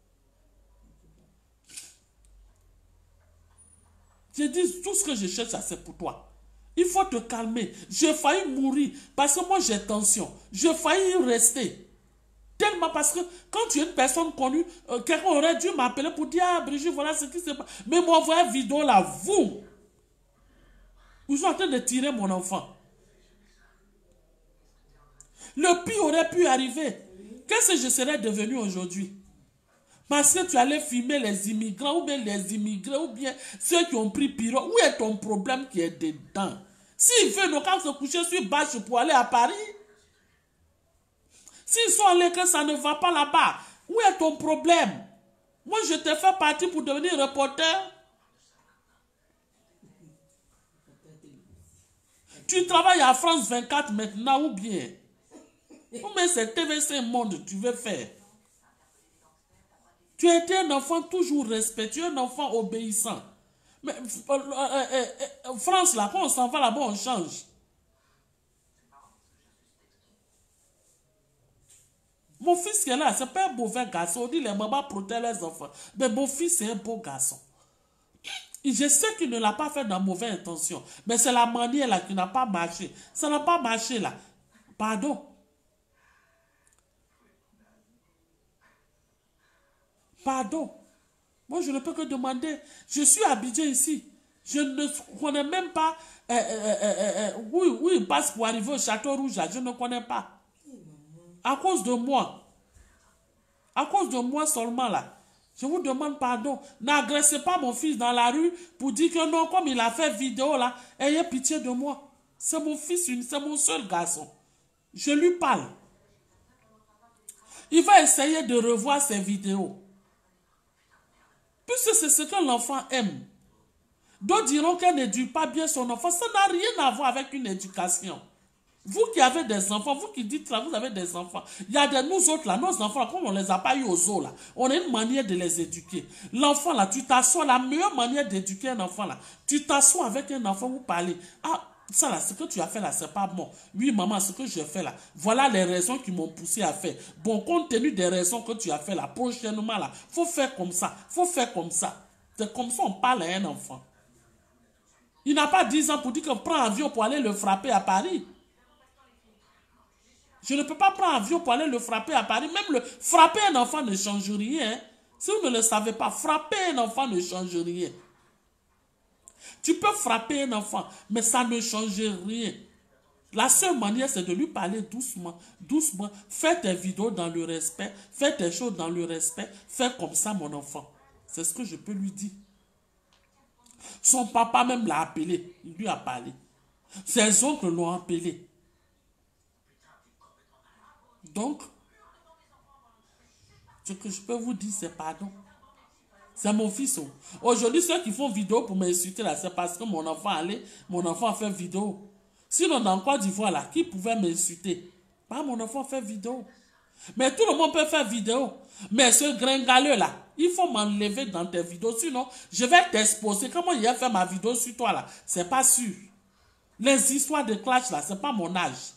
Speaker 2: Je dis, tout ce que je cherche, c'est pour toi. Il faut te calmer. J'ai failli mourir parce que moi, j'ai tension. J'ai failli rester. Tellement parce que quand tu es une personne connue, quelqu'un aurait dû m'appeler pour dire, ah Brigitte, voilà ce qui se passe. Mais m'envoyer une vidéo là, vous êtes en train de tirer mon enfant. Le pire aurait pu arriver. Qu'est-ce que je serais devenu aujourd'hui? Parce que tu allais filmer les immigrants, ou bien les immigrés, ou bien ceux qui ont pris pirogue. Où est ton problème qui est dedans? S'ils veulent nos camps se coucher sur bâche pour aller à Paris, s'ils sont allés que ça ne va pas là-bas, où est ton problème? Moi, je t'ai fait partir pour devenir reporter. Tu travailles à France 24 maintenant, ou bien? Ou bien c'est TVC Monde tu veux faire? Tu as été un enfant toujours respectueux, un enfant obéissant. Mais France, là, quand on s'en va là-bas, on change. Mon fils qui est là, c'est pas un mauvais garçon. On dit les mamans protègent les enfants. Mais mon fils, c'est un beau garçon. Et je sais qu'il ne l'a pas fait dans mauvaise intention. Mais c'est la manière là qui n'a pas marché. Ça n'a pas marché là. Pardon. Pardon. Moi, je ne peux que demander. Je suis à Abidjan ici. Je ne connais même pas où il passe pour arriver au Château Rouge. Là. Je ne connais pas. À cause de moi. À cause de moi seulement là. Je vous demande pardon. N'agressez pas mon fils dans la rue pour dire que non, comme il a fait vidéo là, ayez pitié de moi. C'est mon fils, c'est mon seul garçon. Je lui parle. Il va essayer de revoir ses vidéos. Puisque c'est ce que l'enfant aime. D'autres diront qu'elle n'éduque pas bien son enfant. Ça n'a rien à voir avec une éducation. Vous qui avez des enfants, vous qui dites là, vous avez des enfants. Il y a de nous autres là, nos enfants, comme on ne les a pas eu aux zoo là, on a une manière de les éduquer. L'enfant là, tu t'assois, la meilleure manière d'éduquer un enfant là, tu t'assois avec un enfant, vous parlez. Ah, ça là, ce que tu as fait là, c'est pas bon. Oui, maman, ce que j'ai fait là, voilà les raisons qui m'ont poussé à faire. Bon, compte tenu des raisons que tu as fait là, prochainement là, faut faire comme ça, faut faire comme ça. C'est comme ça on parle à un enfant. Il n'a pas 10 ans pour dire qu'on prend un avion pour aller le frapper à Paris. Je ne peux pas prendre un avion pour aller le frapper à Paris. Même le frapper un enfant ne change rien. Hein. Si vous ne le savez pas, frapper un enfant ne change rien. Tu peux frapper un enfant, mais ça ne change rien. La seule manière, c'est de lui parler doucement, doucement. Fais tes vidéos dans le respect, fais tes choses dans le respect. Fais comme ça, mon enfant. C'est ce que je peux lui dire. Son papa même l'a appelé. Il lui a parlé. Ses oncles l'ont appelé. Donc, ce que je peux vous dire, c'est pardon. C'est mon fils. Aujourd'hui, ceux qui font vidéo pour m'insulter, là, c'est parce que mon enfant a fait vidéo. Sinon, dans Côte d'Ivoire, là, qui pouvait m'insulter? Pas mon enfant fait vidéo. Mais tout le monde peut faire vidéo. Mais ce gringaleux là, il faut m'enlever dans tes vidéos. Sinon, je vais t'exposer. Comment il a fait ma vidéo sur toi là? C'est pas sûr. Les histoires de clash là, c'est pas mon âge.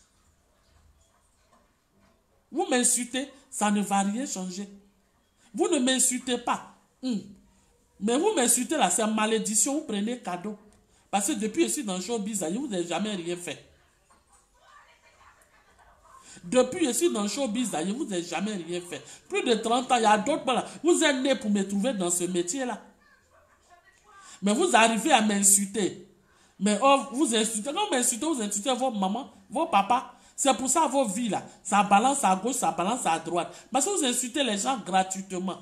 Speaker 2: Vous m'insultez, ça ne va rien changer. Vous ne m'insultez pas. Mais vous m'insultez là, c'est malédiction. Vous prenez cadeau. Parce que depuis que je suis dans le showbiz, je ne vous ai jamais rien fait. Depuis que je suis dans le showbiz, je ne vous ai jamais rien fait. Plus de 30 ans, il y a d'autres. Voilà. Vous êtes nés pour me trouver dans ce métier-là. Mais vous arrivez à m'insulter. Mais oh, vous insultez. Quand vous insultez vos mamans, vos papas. C'est pour ça vos vies là. Ça balance à gauche, ça balance à droite. Parce que vous insultez les gens gratuitement.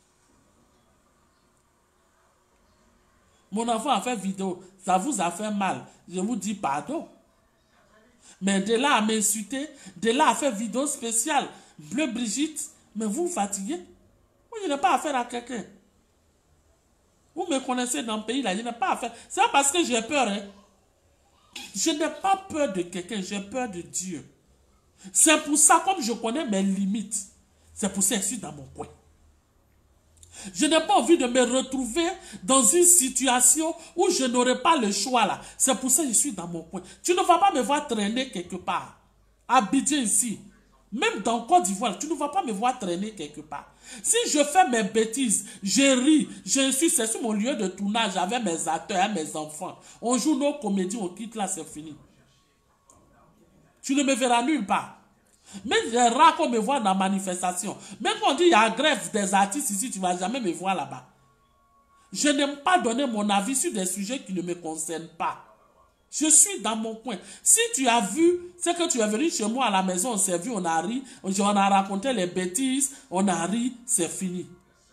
Speaker 2: Mon enfant a fait vidéo. Ça vous a fait mal. Je vous dis pardon. Mais de là à m'insulter, de là à faire vidéo spéciale, Bleu Brigitte, mais vous vous fatiguez. Moi, je n'ai pas affaire à quelqu'un. Vous me connaissez dans le pays là, je n'ai pas affaire. C'est pas parce que j'ai peur. Hein. Je n'ai pas peur de quelqu'un, j'ai peur de Dieu. C'est pour ça, comme je connais mes limites, c'est pour ça que je suis dans mon coin. Je n'ai pas envie de me retrouver dans une situation où je n'aurai pas le choix là. C'est pour ça que je suis dans mon coin. Tu ne vas pas me voir traîner quelque part. Abidjan ici. Même dans Côte d'Ivoire, tu ne vas pas me voir traîner quelque part. Si je fais mes bêtises, je ris, c'est sur mon lieu de tournage avec mes acteurs et mes enfants. On joue nos comédies, on quitte là, c'est fini. Tu ne me verras nulle part. Même c'est rare qu'on me voit dans la manifestation. Même quand on dit il y a grève des artistes ici, tu ne vas jamais me voir là-bas. Je n'aime pas donner mon avis sur des sujets qui ne me concernent pas. Je suis dans mon coin. Si tu as vu, c'est que tu es venu chez moi à la maison, on s'est vu, on a ri, on a raconté les bêtises, on a ri, c'est fini.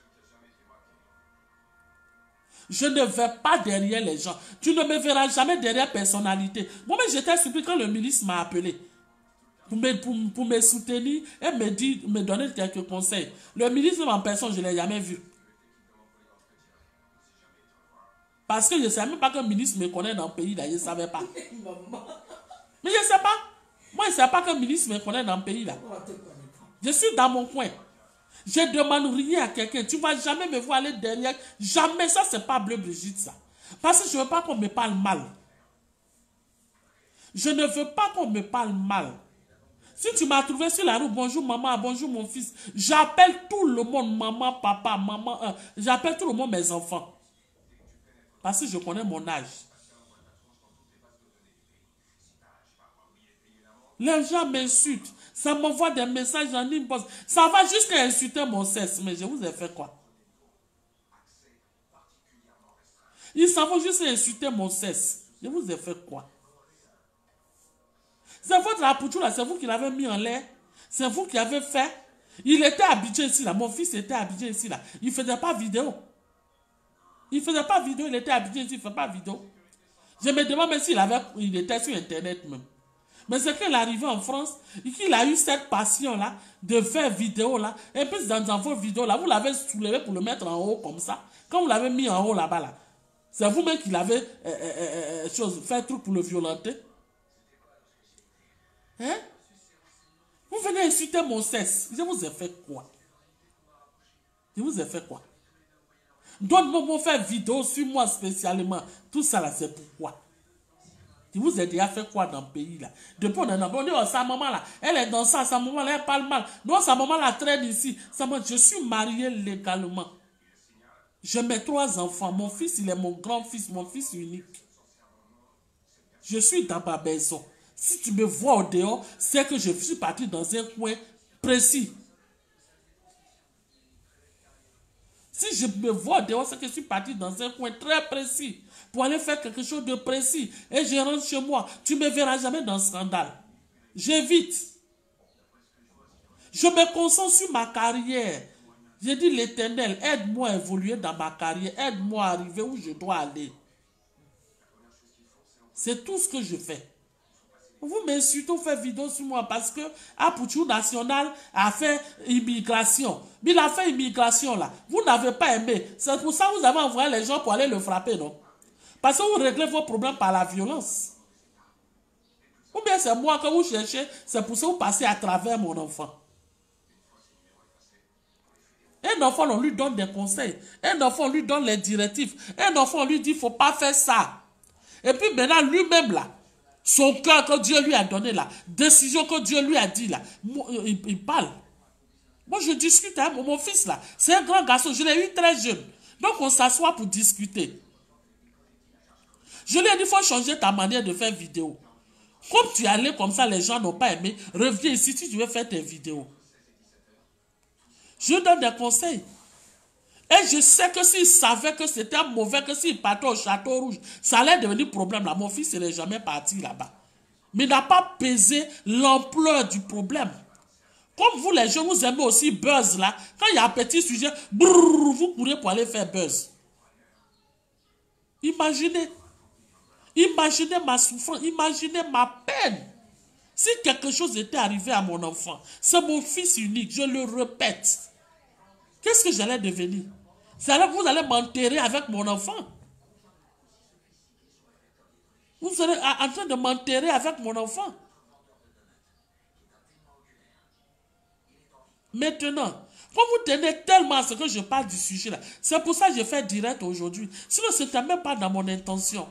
Speaker 2: Je ne vais pas derrière les gens. Tu ne me verras jamais derrière personnalité. Moi-même, j'étais surpris quand le ministre m'a appelé. Pour me soutenir et me donner quelques conseils. Le ministre en personne, je ne l'ai jamais vu. Parce que je ne savais même pas qu'un ministre me connaît dans le pays, là, je ne savais pas. Mais je ne sais pas. Moi, je ne savais pas qu'un ministre me connaît dans le pays, là. Je suis dans mon coin. Je ne demande rien à quelqu'un. Tu ne vas jamais me voir aller derrière. Jamais. Ça, ce n'est pas Bleu Brigitte, ça. Parce que je ne veux pas qu'on me parle mal. Je ne veux pas qu'on me parle mal. Si tu m'as trouvé sur la rue, bonjour maman, bonjour mon fils, j'appelle tout le monde, maman, papa, maman, j'appelle tout le monde mes enfants. Parce que je connais mon âge. Les gens m'insultent, ça m'envoie des messages en inbox, ça va jusqu'à insulter mon sexe, mais je vous ai fait quoi? Ils s'en vont juste insulter mon sexe, je vous ai fait quoi? C'est votre apouchou là, c'est vous qui l'avez mis en l'air. C'est vous qui avez fait. Il était habitué ici là. Mon fils était habitué ici là. Il ne faisait pas vidéo. Il ne faisait pas vidéo, il était habitué ici, il ne fait pas vidéo. Je me demande même il était sur internet même. Mais c'est qu'il est arrivé en France, et qu'il a eu cette passion là, de faire vidéo là. Et puis dans vos vidéos là, vous l'avez soulevé pour le mettre en haut comme ça. Quand vous l'avez mis en haut là-bas là, c'est vous-même qui l'avez fait truc pour le violenter. Hein? Vous venez insulter mon sexe. Je vous ai fait quoi? Je vous ai fait quoi? D'autres vont faire vidéo sur moi spécialement. Tout ça là, c'est pourquoi? Je vous ai déjà fait quoi dans le pays là? Depuis on a dit, oh, sa maman là, elle est dans ça, sa maman là, elle parle mal. Non, sa maman là traîne ici. Je suis marié légalement. J'ai mes 3 enfants. Mon fils, il est mon grand-fils, mon fils unique. Je suis dans ma maison. Si tu me vois au dehors, c'est que je suis parti dans un coin précis. Si je me vois au dehors, c'est que je suis parti dans un coin très précis pour aller faire quelque chose de précis. Et je rentre chez moi. Tu ne me verras jamais dans ce scandale. J'évite. Je me concentre sur ma carrière. J'ai dit l'Éternel, aide-moi à évoluer dans ma carrière. Aide-moi à arriver où je dois aller. C'est tout ce que je fais. Vous m'insultez, vous faites vidéo sur moi parce que Apouchou National a fait immigration. Mais il a fait immigration là. Vous n'avez pas aimé. C'est pour ça que vous avez envoyé les gens pour aller le frapper, non? Parce que vous réglez vos problèmes par la violence. Ou bien c'est moi que vous cherchez, c'est pour ça que vous passez à travers mon enfant. Un enfant, on lui donne des conseils. Un enfant, on lui donne les directives. Un enfant, on lui dit, il ne faut pas faire ça. Et puis maintenant, lui-même là, son cœur que Dieu lui a donné là, décision que Dieu lui a dit là, il parle. Moi, je discute avec mon fils là. C'est un grand garçon, je l'ai eu très jeune. Donc, on s'assoit pour discuter. Je lui ai dit, il faut changer ta manière de faire vidéo. Comme tu es allé comme ça, les gens n'ont pas aimé, reviens ici si tu veux faire tes vidéos. Je donne des conseils. Et je sais que s'il savait que c'était mauvais, que s'il partait au Château Rouge, ça allait devenir problème là. Mon fils n'est jamais parti là-bas. Mais il n'a pas pesé l'ampleur du problème. Comme vous les gens, vous aimez aussi buzz là. Quand il y a un petit sujet, brrr, vous courez pour aller faire buzz. Imaginez. Imaginez ma souffrance. Imaginez ma peine. Si quelque chose était arrivé à mon enfant, c'est mon fils unique, je le répète. Qu'est-ce que j'allais devenir? Vous allez m'enterrer avec mon enfant. Vous serez en train de m'enterrer avec mon enfant. Maintenant, comme vous tenez tellement à ce que je parle du sujet là, c'est pour ça que je fais direct aujourd'hui. Sinon, ce n'était même pas dans mon intention.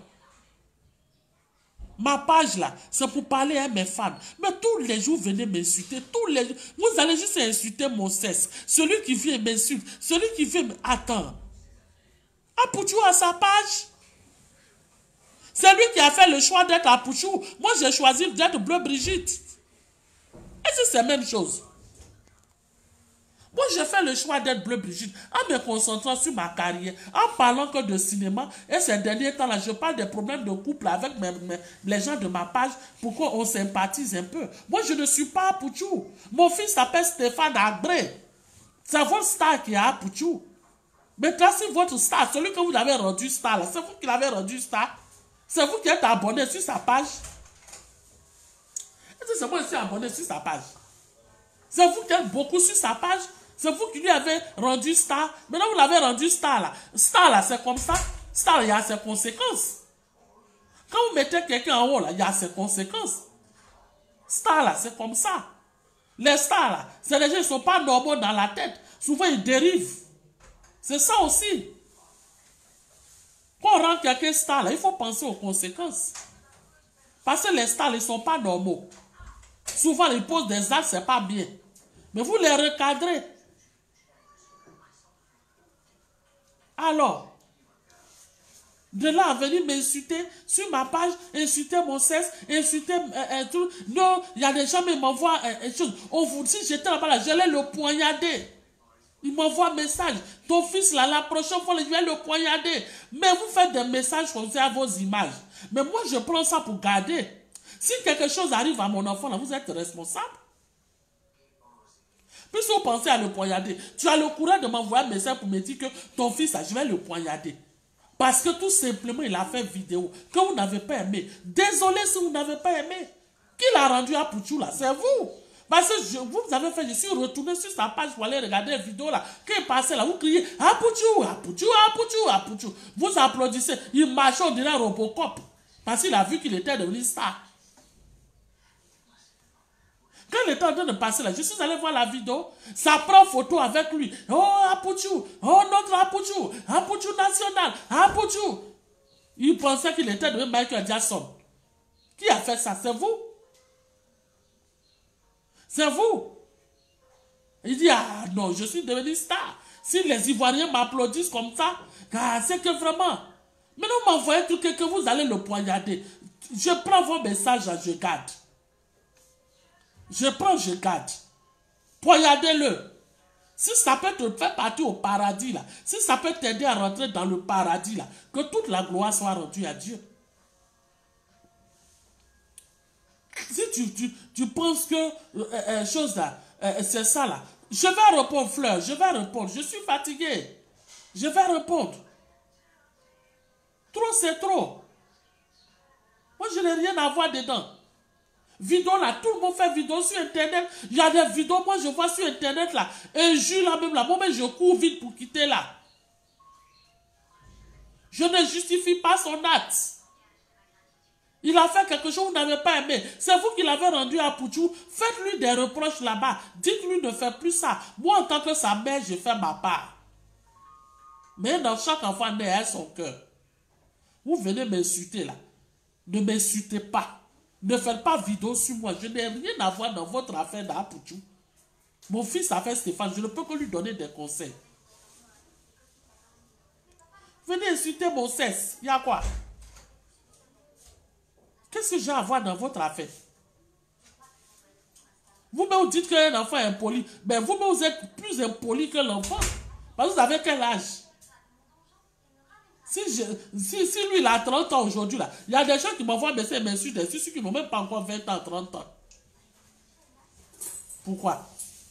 Speaker 2: Ma page là, c'est pour parler à mes fans. Mais tous les jours, venez m'insulter. Tous les jours, vous allez juste insulter mon cesse. Celui qui vient m'insulte. Celui qui vient... Attends. Apouchou a sa page. C'est lui qui a fait le choix d'être Apouchou. Moi, j'ai choisi d'être Bleu Brigitte. Est-ce que c'est la même chose? Moi, j'ai fait le choix d'être Bleu Brigitte en me concentrant sur ma carrière, en parlant que de cinéma. Et ces derniers temps-là, je parle des problèmes de couple avec les gens de ma page pour qu'on sympathise un peu. Moi, je ne suis pas Apouchou. Mon fils s'appelle Stéphane Agré. C'est votre star qui est Apouchou. Maintenant, si votre star, celui que vous avez rendu star, c'est vous qui l'avez rendu star. C'est vous qui êtes abonné sur sa page. Est-ce que c'est moi qui suis abonné sur sa page? C'est vous qui êtes beaucoup sur sa page. C'est vous qui lui avez rendu star. Maintenant, vous l'avez rendu star là. Star là, c'est comme ça. Star, il y a ses conséquences. Quand vous mettez quelqu'un en haut là, il y a ses conséquences. Star là, c'est comme ça. Les stars là, c'est les gens qui ne sont pas normaux dans la tête. Souvent, ils dérivent. C'est ça aussi. Quand on rend quelqu'un star là, il faut penser aux conséquences. Parce que les stars, ils ne sont pas normaux. Souvent, ils posent des actes, c'est pas bien. Mais vous les recadrez. Alors, de là à venir m'insulter sur ma page, insulter mon sexe, insulter tout. Non, il y a des gens qui m'envoient une chose. Si j'étais là-bas, là, j'allais le poignarder. Il m'envoie un message. Ton fils, là, la prochaine fois, je vais le poignarder. Mais vous faites des messages comme ça à vos images. Mais moi, je prends ça pour garder. Si quelque chose arrive à mon enfant, là, vous êtes responsable. Puis si vous pensez à le poignarder, tu as le courage de m'envoyer un message pour me dire que ton fils, là, je vais le poignarder. Parce que tout simplement, il a fait vidéo que vous n'avez pas aimé. Désolé si vous n'avez pas aimé. Qui l'a rendu à Pouchou, là? C'est vous. Parce que vous avez fait, je suis retourné sur sa page pour aller regarder la vidéo là. Quand il passait là, vous criez Apouchou, Apouchou, Apouchou, Apouchou. Vous applaudissez. Il marchait au delà Robocop. Parce qu'il a vu qu'il était devenu star. Quand il était en train de passer là, je suis allé voir la vidéo. Ça prend photo avec lui. Oh, Apouchou. Oh, notre Apouchou. Apouchou national. Apouchou. Il pensait qu'il était devenu Michael Jackson. Qui a fait ça? C'est vous. C'est vous. Il dit, ah non, je suis devenu star. Si les Ivoiriens m'applaudissent comme ça, c'est que vraiment. Maintenant, vous m'envoyez tout que vous allez le poignarder. Je prends vos messages, je garde. Je prends, je garde. Poignardez-le. Si ça peut te faire partir au paradis, là, si ça peut t'aider à rentrer dans le paradis, là, que toute la gloire soit rendue à Dieu. Si tu penses que chose là, c'est ça là, je vais répondre, Fleur, je vais répondre. Je suis fatigué. Je vais répondre. Trop, c'est trop. Moi, je n'ai rien à voir dedans. Vidéo là, tout le monde fait vidéo sur internet. Il y a des vidéos, moi je vois sur internet là. Un jour là même là, moi je cours vite pour quitter là. Je ne justifie pas son acte. Il a fait quelque chose que vous n'avez pas aimé. C'est vous qui l'avez rendu à Pouchou. Faites-lui des reproches là-bas. Dites-lui ne fait plus ça. Moi en tant que sa mère, je fais ma part. Mais dans chaque enfant naît à son cœur. Vous venez m'insulter là. Ne m'insultez pas. Ne faites pas vidéo sur moi. Je n'ai rien à voir dans votre affaire d'Apouchou. Mon fils a fait Stéphane. Je ne peux que lui donner des conseils. Venez insulter mon cesse. Il y a quoi? Qu'est-ce que j'ai à voir dans votre affaire? Vous-même vous dites qu'un enfant est impoli. Mais vous-même vous êtes plus impoli que l'enfant. Parce que vous avez quel âge? Si lui, il a 30 ans aujourd'hui, là, il y a des gens qui m'envoient des messages, m'insultent, des ceux qui n'ont même pas encore 20 ans, 30 ans. Pourquoi?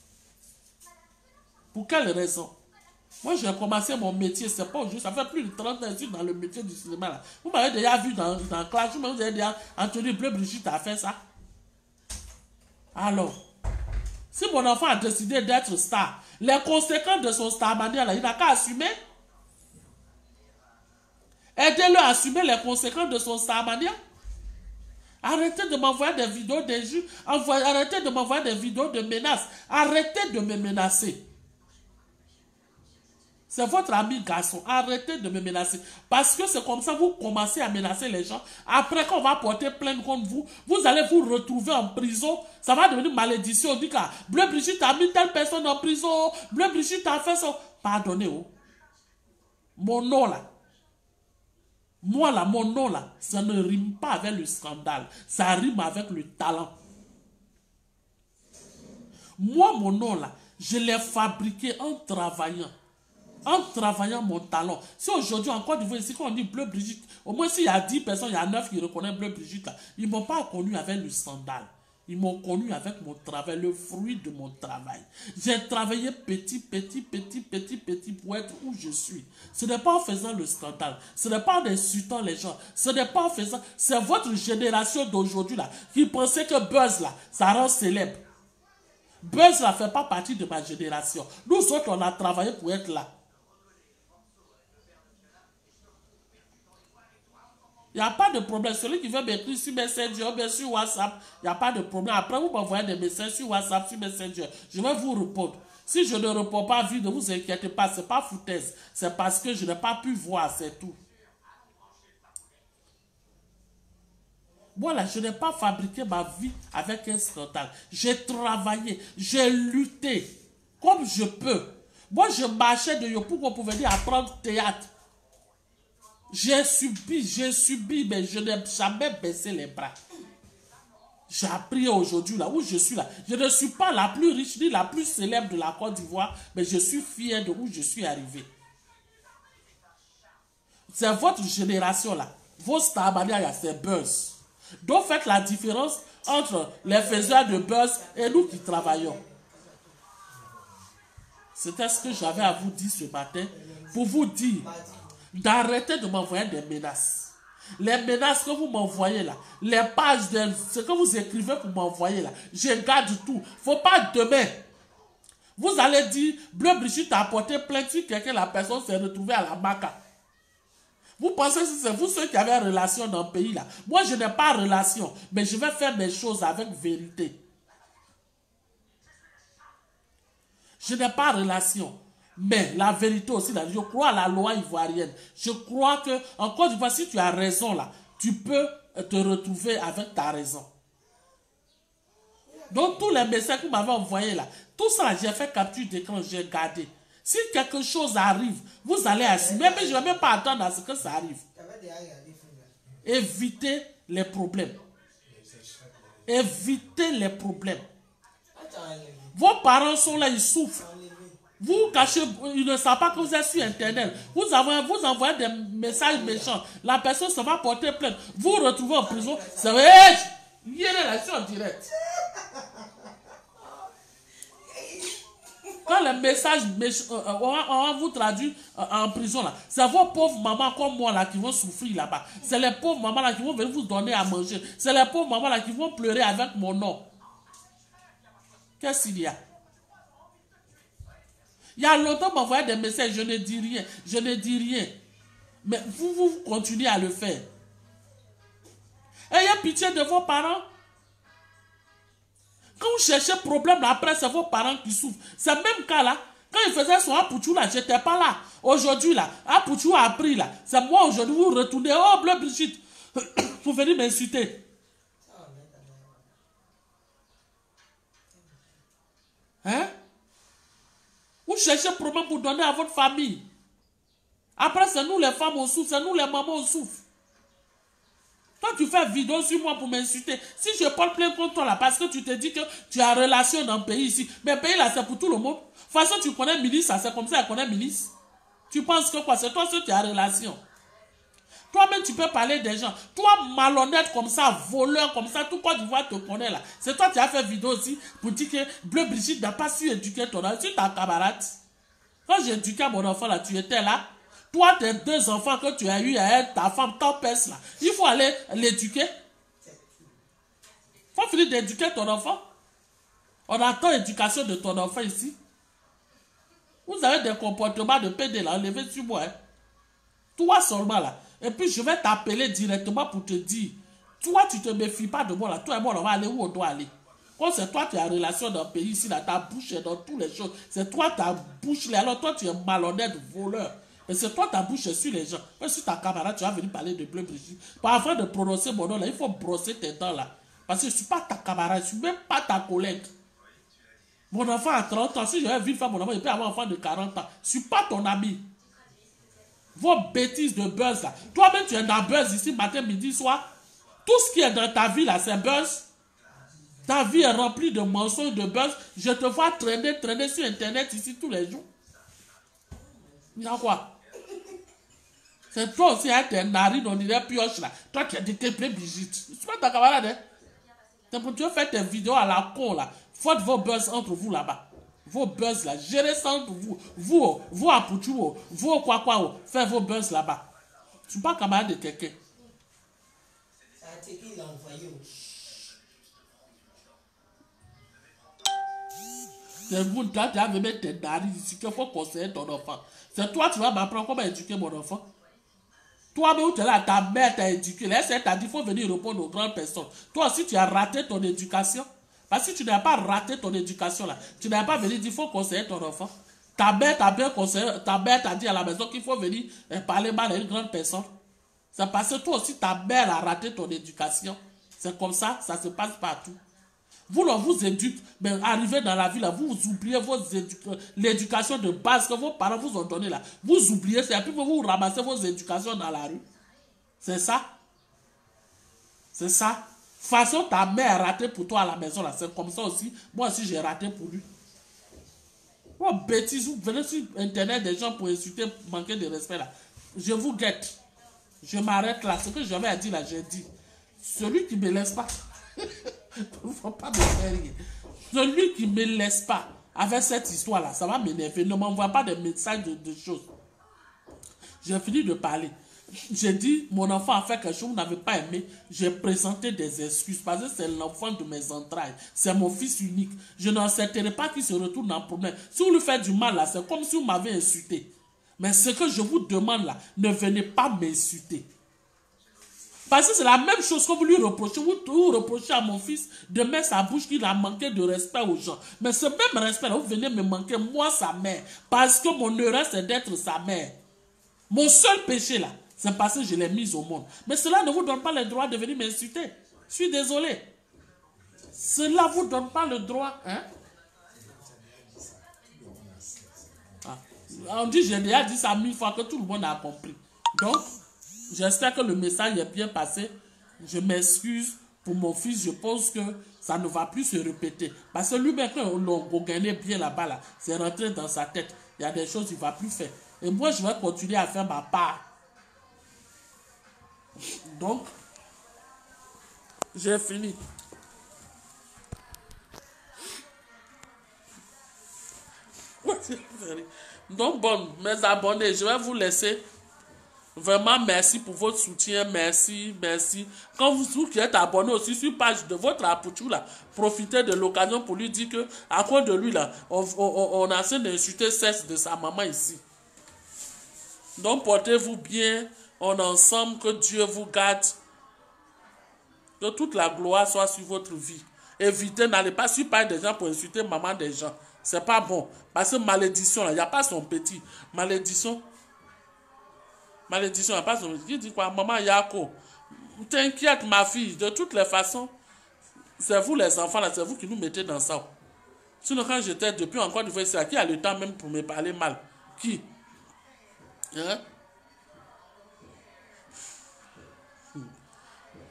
Speaker 2: Pour quelle raison? Moi, j'ai commencé mon métier, c'est pas aujourd'hui, ça fait plus de 30 ans que je suis dans le métier du cinéma. Là. Vous m'avez déjà vu dans la classe, vous m'avez déjà Anthony Bleu Brigitte a fait ça. Alors, si mon enfant a décidé d'être star, les conséquences de son starmania, là, il n'a qu'à assumer. Aidez-le à assumer les conséquences de son starmania. Arrêtez de m'envoyer des vidéos d'injures. Arrêtez de m'envoyer des vidéos de menaces. Arrêtez de me menacer. C'est votre ami garçon. Arrêtez de me menacer. Parce que c'est comme ça que vous commencez à menacer les gens. Après qu'on va porter plainte contre vous, vous allez vous retrouver en prison. Ça va devenir malédiction. On dit que Bleu Brigitte a mis telle personne en prison. Bleu Brigitte a fait ça. Pardonnez, oh. Mon nom là. Moi là, mon nom là, ça ne rime pas avec le scandale. Ça rime avec le talent. Moi, mon nom là, je l'ai fabriqué en travaillant. En travaillant mon talent. Si aujourd'hui, en Côte d'Ivoire, ici, quand on dit Bleu Brigitte, au moins s'il y a 10 personnes, il y a 9 qui reconnaissent Bleu Brigitte là. Ils ne m'ont pas connu avec le scandale. Ils m'ont connu avec mon travail, le fruit de mon travail. J'ai travaillé petit pour être où je suis. Ce n'est pas en faisant le scandale. Ce n'est pas en insultant les gens. Ce n'est pas en faisant... C'est votre génération d'aujourd'hui là qui pensait que Buzz là, ça rend célèbre. Buzz là fait pas partie de ma génération. Nous autres, on a travaillé pour être là. Il n'y a pas de problème. Celui qui veut m'écrire sur Messenger ou bien sur WhatsApp, il n'y a pas de problème. Après, vous m'envoyez des messages sur WhatsApp, sur Messenger. Je vais vous répondre. Si je ne réponds pas vite, ne vous inquiétez pas. Ce n'est pas foutaise. C'est parce que je n'ai pas pu voir, c'est tout. Voilà, je n'ai pas fabriqué ma vie avec un scandale. J'ai travaillé, j'ai lutté comme je peux. Moi, je marchais de Yopougon pour venir apprendre théâtre. J'ai subi, mais je n'ai jamais baissé les bras. J'ai appris aujourd'hui, là où je suis là. Je ne suis pas la plus riche ni la plus célèbre de la Côte d'Ivoire, mais je suis fier de où je suis arrivé. C'est votre génération là. Vos starmania, c'est Buzz. Donc faites la différence entre les faiseurs de Buzz et nous qui travaillons. C'était ce que j'avais à vous dire ce matin pour vous dire d'arrêter de m'envoyer des menaces. Les menaces que vous m'envoyez là, les pages de ce que vous écrivez pour m'envoyer là, je garde tout. Faut pas demain. Vous allez dire, Bleu Brigitte a apporté plainte sur quelqu'un, la personne s'est retrouvée à la maca. Vous pensez que c'est vous ceux qui avez relation dans le pays là. Moi je n'ai pas relation, mais je vais faire mes choses avec vérité. Je n'ai pas relation. Mais la vérité aussi, là, je crois à la loi ivoirienne. Je crois que, en Côte d'Ivoire, si tu as raison là, tu peux te retrouver avec ta raison. Donc, tous les messages que vous m'avez envoyés là, tout ça, j'ai fait capture d'écran, j'ai gardé. Si quelque chose arrive, vous allez assumer, mais je ne vais même pas attendre à ce que ça arrive. Évitez les problèmes. Évitez les problèmes. Vos parents sont là, ils souffrent. Vous cachez, ils ne savent pas que vous êtes sur Internet. Vous envoyez des messages méchants. La personne se va porter plainte. Vous vous retrouvez en prison. C'est vrai. Il y a une relation en direct. Quand les messages on vous traduit en prison, là, c'est vos pauvres mamans comme moi là qui vont souffrir là-bas. C'est les pauvres mamans là qui vont venir vous donner à manger. C'est les pauvres mamans là qui vont pleurer avec mon nom. Qu'est-ce qu'il y a? Il y a longtemps, m'envoyez des messages, je ne dis rien, je ne dis rien. Mais vous continuez à le faire. Ayez pitié de vos parents. Quand vous cherchez problème, après, c'est vos parents qui souffrent. C'est le même cas là. Quand il faisait son Apouchou là, je n'étais pas là. Aujourd'hui là, Apouchou a appris là. C'est moi aujourd'hui, vous retournez. Oh, Bleu Brigitte, vous venez m'insulter. Hein? Vous cherchez problème pour donner à votre famille. Après, c'est nous les femmes on souffre, c'est nous les mamans on souffre. Toi, tu fais vidéo sur moi pour m'insulter. Si je porte plainte contre toi là, parce que tu te dis que tu as relation dans le pays ici. Mais le pays là, c'est pour tout le monde. De toute façon, tu connais milice, c'est comme ça, elle connaît milice. Tu penses que quoi? C'est toi seul qui as relation. Toi-même, tu peux parler des gens. Toi, malhonnête comme ça, voleur comme ça, tout Côte d'Ivoire te connaît là. C'est toi qui as fait vidéo aussi pour dire que Bleu Brigitte n'a pas su éduquer ton enfant. Tu ta camarade. Quand j'ai éduqué mon enfant là, tu étais là. Toi, tes 2 enfants que tu as eu à elle, ta femme, ton père là. Il faut aller l'éduquer. Il faut finir d'éduquer ton enfant. On attend l'éducation de ton enfant ici. Vous avez des comportements de PD là, enlevez sur moi. Hein. Toi seulement là. Et puis je vais t'appeler directement pour te dire, toi tu te méfies pas de moi là, toi et moi on va aller où on doit aller. Quand c'est toi qui as relation dans le pays ici, là, ta bouche est dans toutes les choses. C'est toi ta bouche là, alors toi tu es malhonnête, voleur. Et c'est toi ta bouche est sur les gens. Même si ta camarade, tu vas venir parler de Bleu Brigitte. Avant de prononcer mon nom là, il faut brosser tes dents là. Parce que je ne suis pas ta camarade, je ne suis même pas ta collègue. Mon enfant a 30 ans, si j'avais vu faire mon enfant, il peut avoir un enfant de 40 ans. Je ne suis pas ton ami. Vos bêtises de buzz là. Toi-même, tu es dans buzz ici, matin, midi, soir. Tout ce qui est dans ta vie là, c'est buzz. Ta vie est remplie de mensonges, de buzz. Je te vois traîner sur Internet ici tous les jours. Il y a quoi? C'est toi aussi, hein, tes narines, on dirait pioche là. Toi, tu as dit que Bleu Brigitte. Je ne suis pas ta camarade, hein. C'est pour tu faire tes vidéos à la con là. Faites vos buzz entre vous là-bas. Vos buzz là, gérez ça entre vous. Vous à Pouchou, vous quoi, faites vos buzz là-bas. Je ne suis pas camarade de quelqu'un. C'est vous, toi, tu as me mettre tes narines ici, qu'il faut conseiller ton enfant. C'est toi, tu vas m'apprendre comment éduquer mon enfant. Toi-même, tu es là, ta mère t'a éduqué. Là, elle t'a dit, il faut venir répondre aux grandes personnes. Toi aussi, tu as raté ton éducation. Parce que tu n'as pas raté ton éducation là. Tu n'as pas venu dire, il faut conseiller ton enfant. Ta mère t'a bien conseillé, ta mère t'a dit à la maison qu'il faut venir parler mal à une grande personne. C'est parce que toi aussi, ta mère a raté ton éducation. C'est comme ça, ça se passe partout. Vous, là, vous éduquez, mais arrivez dans la vie, là, vous oubliez l'éducation de base que vos parents vous ont donnée, là. Vous oubliez ça, et puis vous ramassez vos éducations dans la rue. C'est ça. C'est ça. Façon, ta mère a raté pour toi à la maison, là. C'est comme ça aussi. Moi aussi, j'ai raté pour lui. Oh, bêtise, vous venez sur Internet des gens pour insulter, manquer de respect, là. Je vous guette. Je m'arrête là. Ce que j'avais à dire, là, j'ai dit. Celui qui ne me laisse pas... Il ne faut pas me faire rire. Celui qui ne me laisse pas avec cette histoire-là, ça va m'énerver. Ne m'envoie pas des messages de choses. J'ai fini de parler. J'ai dit, mon enfant a fait quelque chose, vous n'avez pas aimé. J'ai présenté des excuses parce que c'est l'enfant de mes entrailles. C'est mon fils unique. Je n'accepterai pas qu'il se retourne en problème. Si vous lui faites du mal, là, c'est comme si vous m'avez insulté. Mais ce que je vous demande là, ne venez pas m'insulter. Parce que c'est la même chose que vous lui reprochez. Vous reprochez à mon fils de mettre sa bouche qu'il a manqué de respect aux gens. Mais ce même respect-là, vous venez me manquer, moi, sa mère. Parce que mon erreur, c'est d'être sa mère. Mon seul péché, là, c'est parce que je l'ai mise au monde. Mais cela ne vous donne pas le droit de venir m'insulter. Je suis désolé. Cela ne vous donne pas le droit. Hein? Ah. On dit, j'ai déjà dit ça 1000 fois que tout le monde a compris. Donc, j'espère que le message est bien passé. Je m'excuse pour mon fils, je pense que ça ne va plus se répéter. Parce que lui-même, quand on gagnait bien là-bas, là, c'est rentré dans sa tête. Il y a des choses qu'il ne va plus faire. Et moi, je vais continuer à faire ma part. Donc, j'ai fini. Donc, bon, mes abonnés, je vais vous laisser. Vraiment, merci pour votre soutien. Merci, merci. Quand vous qui êtes abonné aussi sur page de votre Apouchou, là, profitez de l'occasion pour lui dire que, à cause de lui, là, on a essayé d'insulter cesse de sa maman ici. Donc, portez-vous bien. On est ensemble. Que Dieu vous garde. Que toute la gloire soit sur votre vie. Évitez, n'allez pas sur page des gens pour insulter maman des gens. C'est pas bon. Parce que malédiction, là, il n'y a pas son petit. Malédiction, il n'y a pas son petit. Il dit quoi? Maman Yako, t'inquiète ma fille. De toutes les façons, c'est vous les enfants, là, c'est vous qui nous mettez dans ça. Sinon, quand j'étais depuis encore une fois, c'est à qui a le temps même pour me parler mal? Qui? Hein?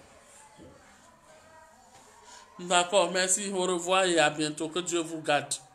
Speaker 2: D'accord, merci, au revoir et à bientôt. Que Dieu vous garde.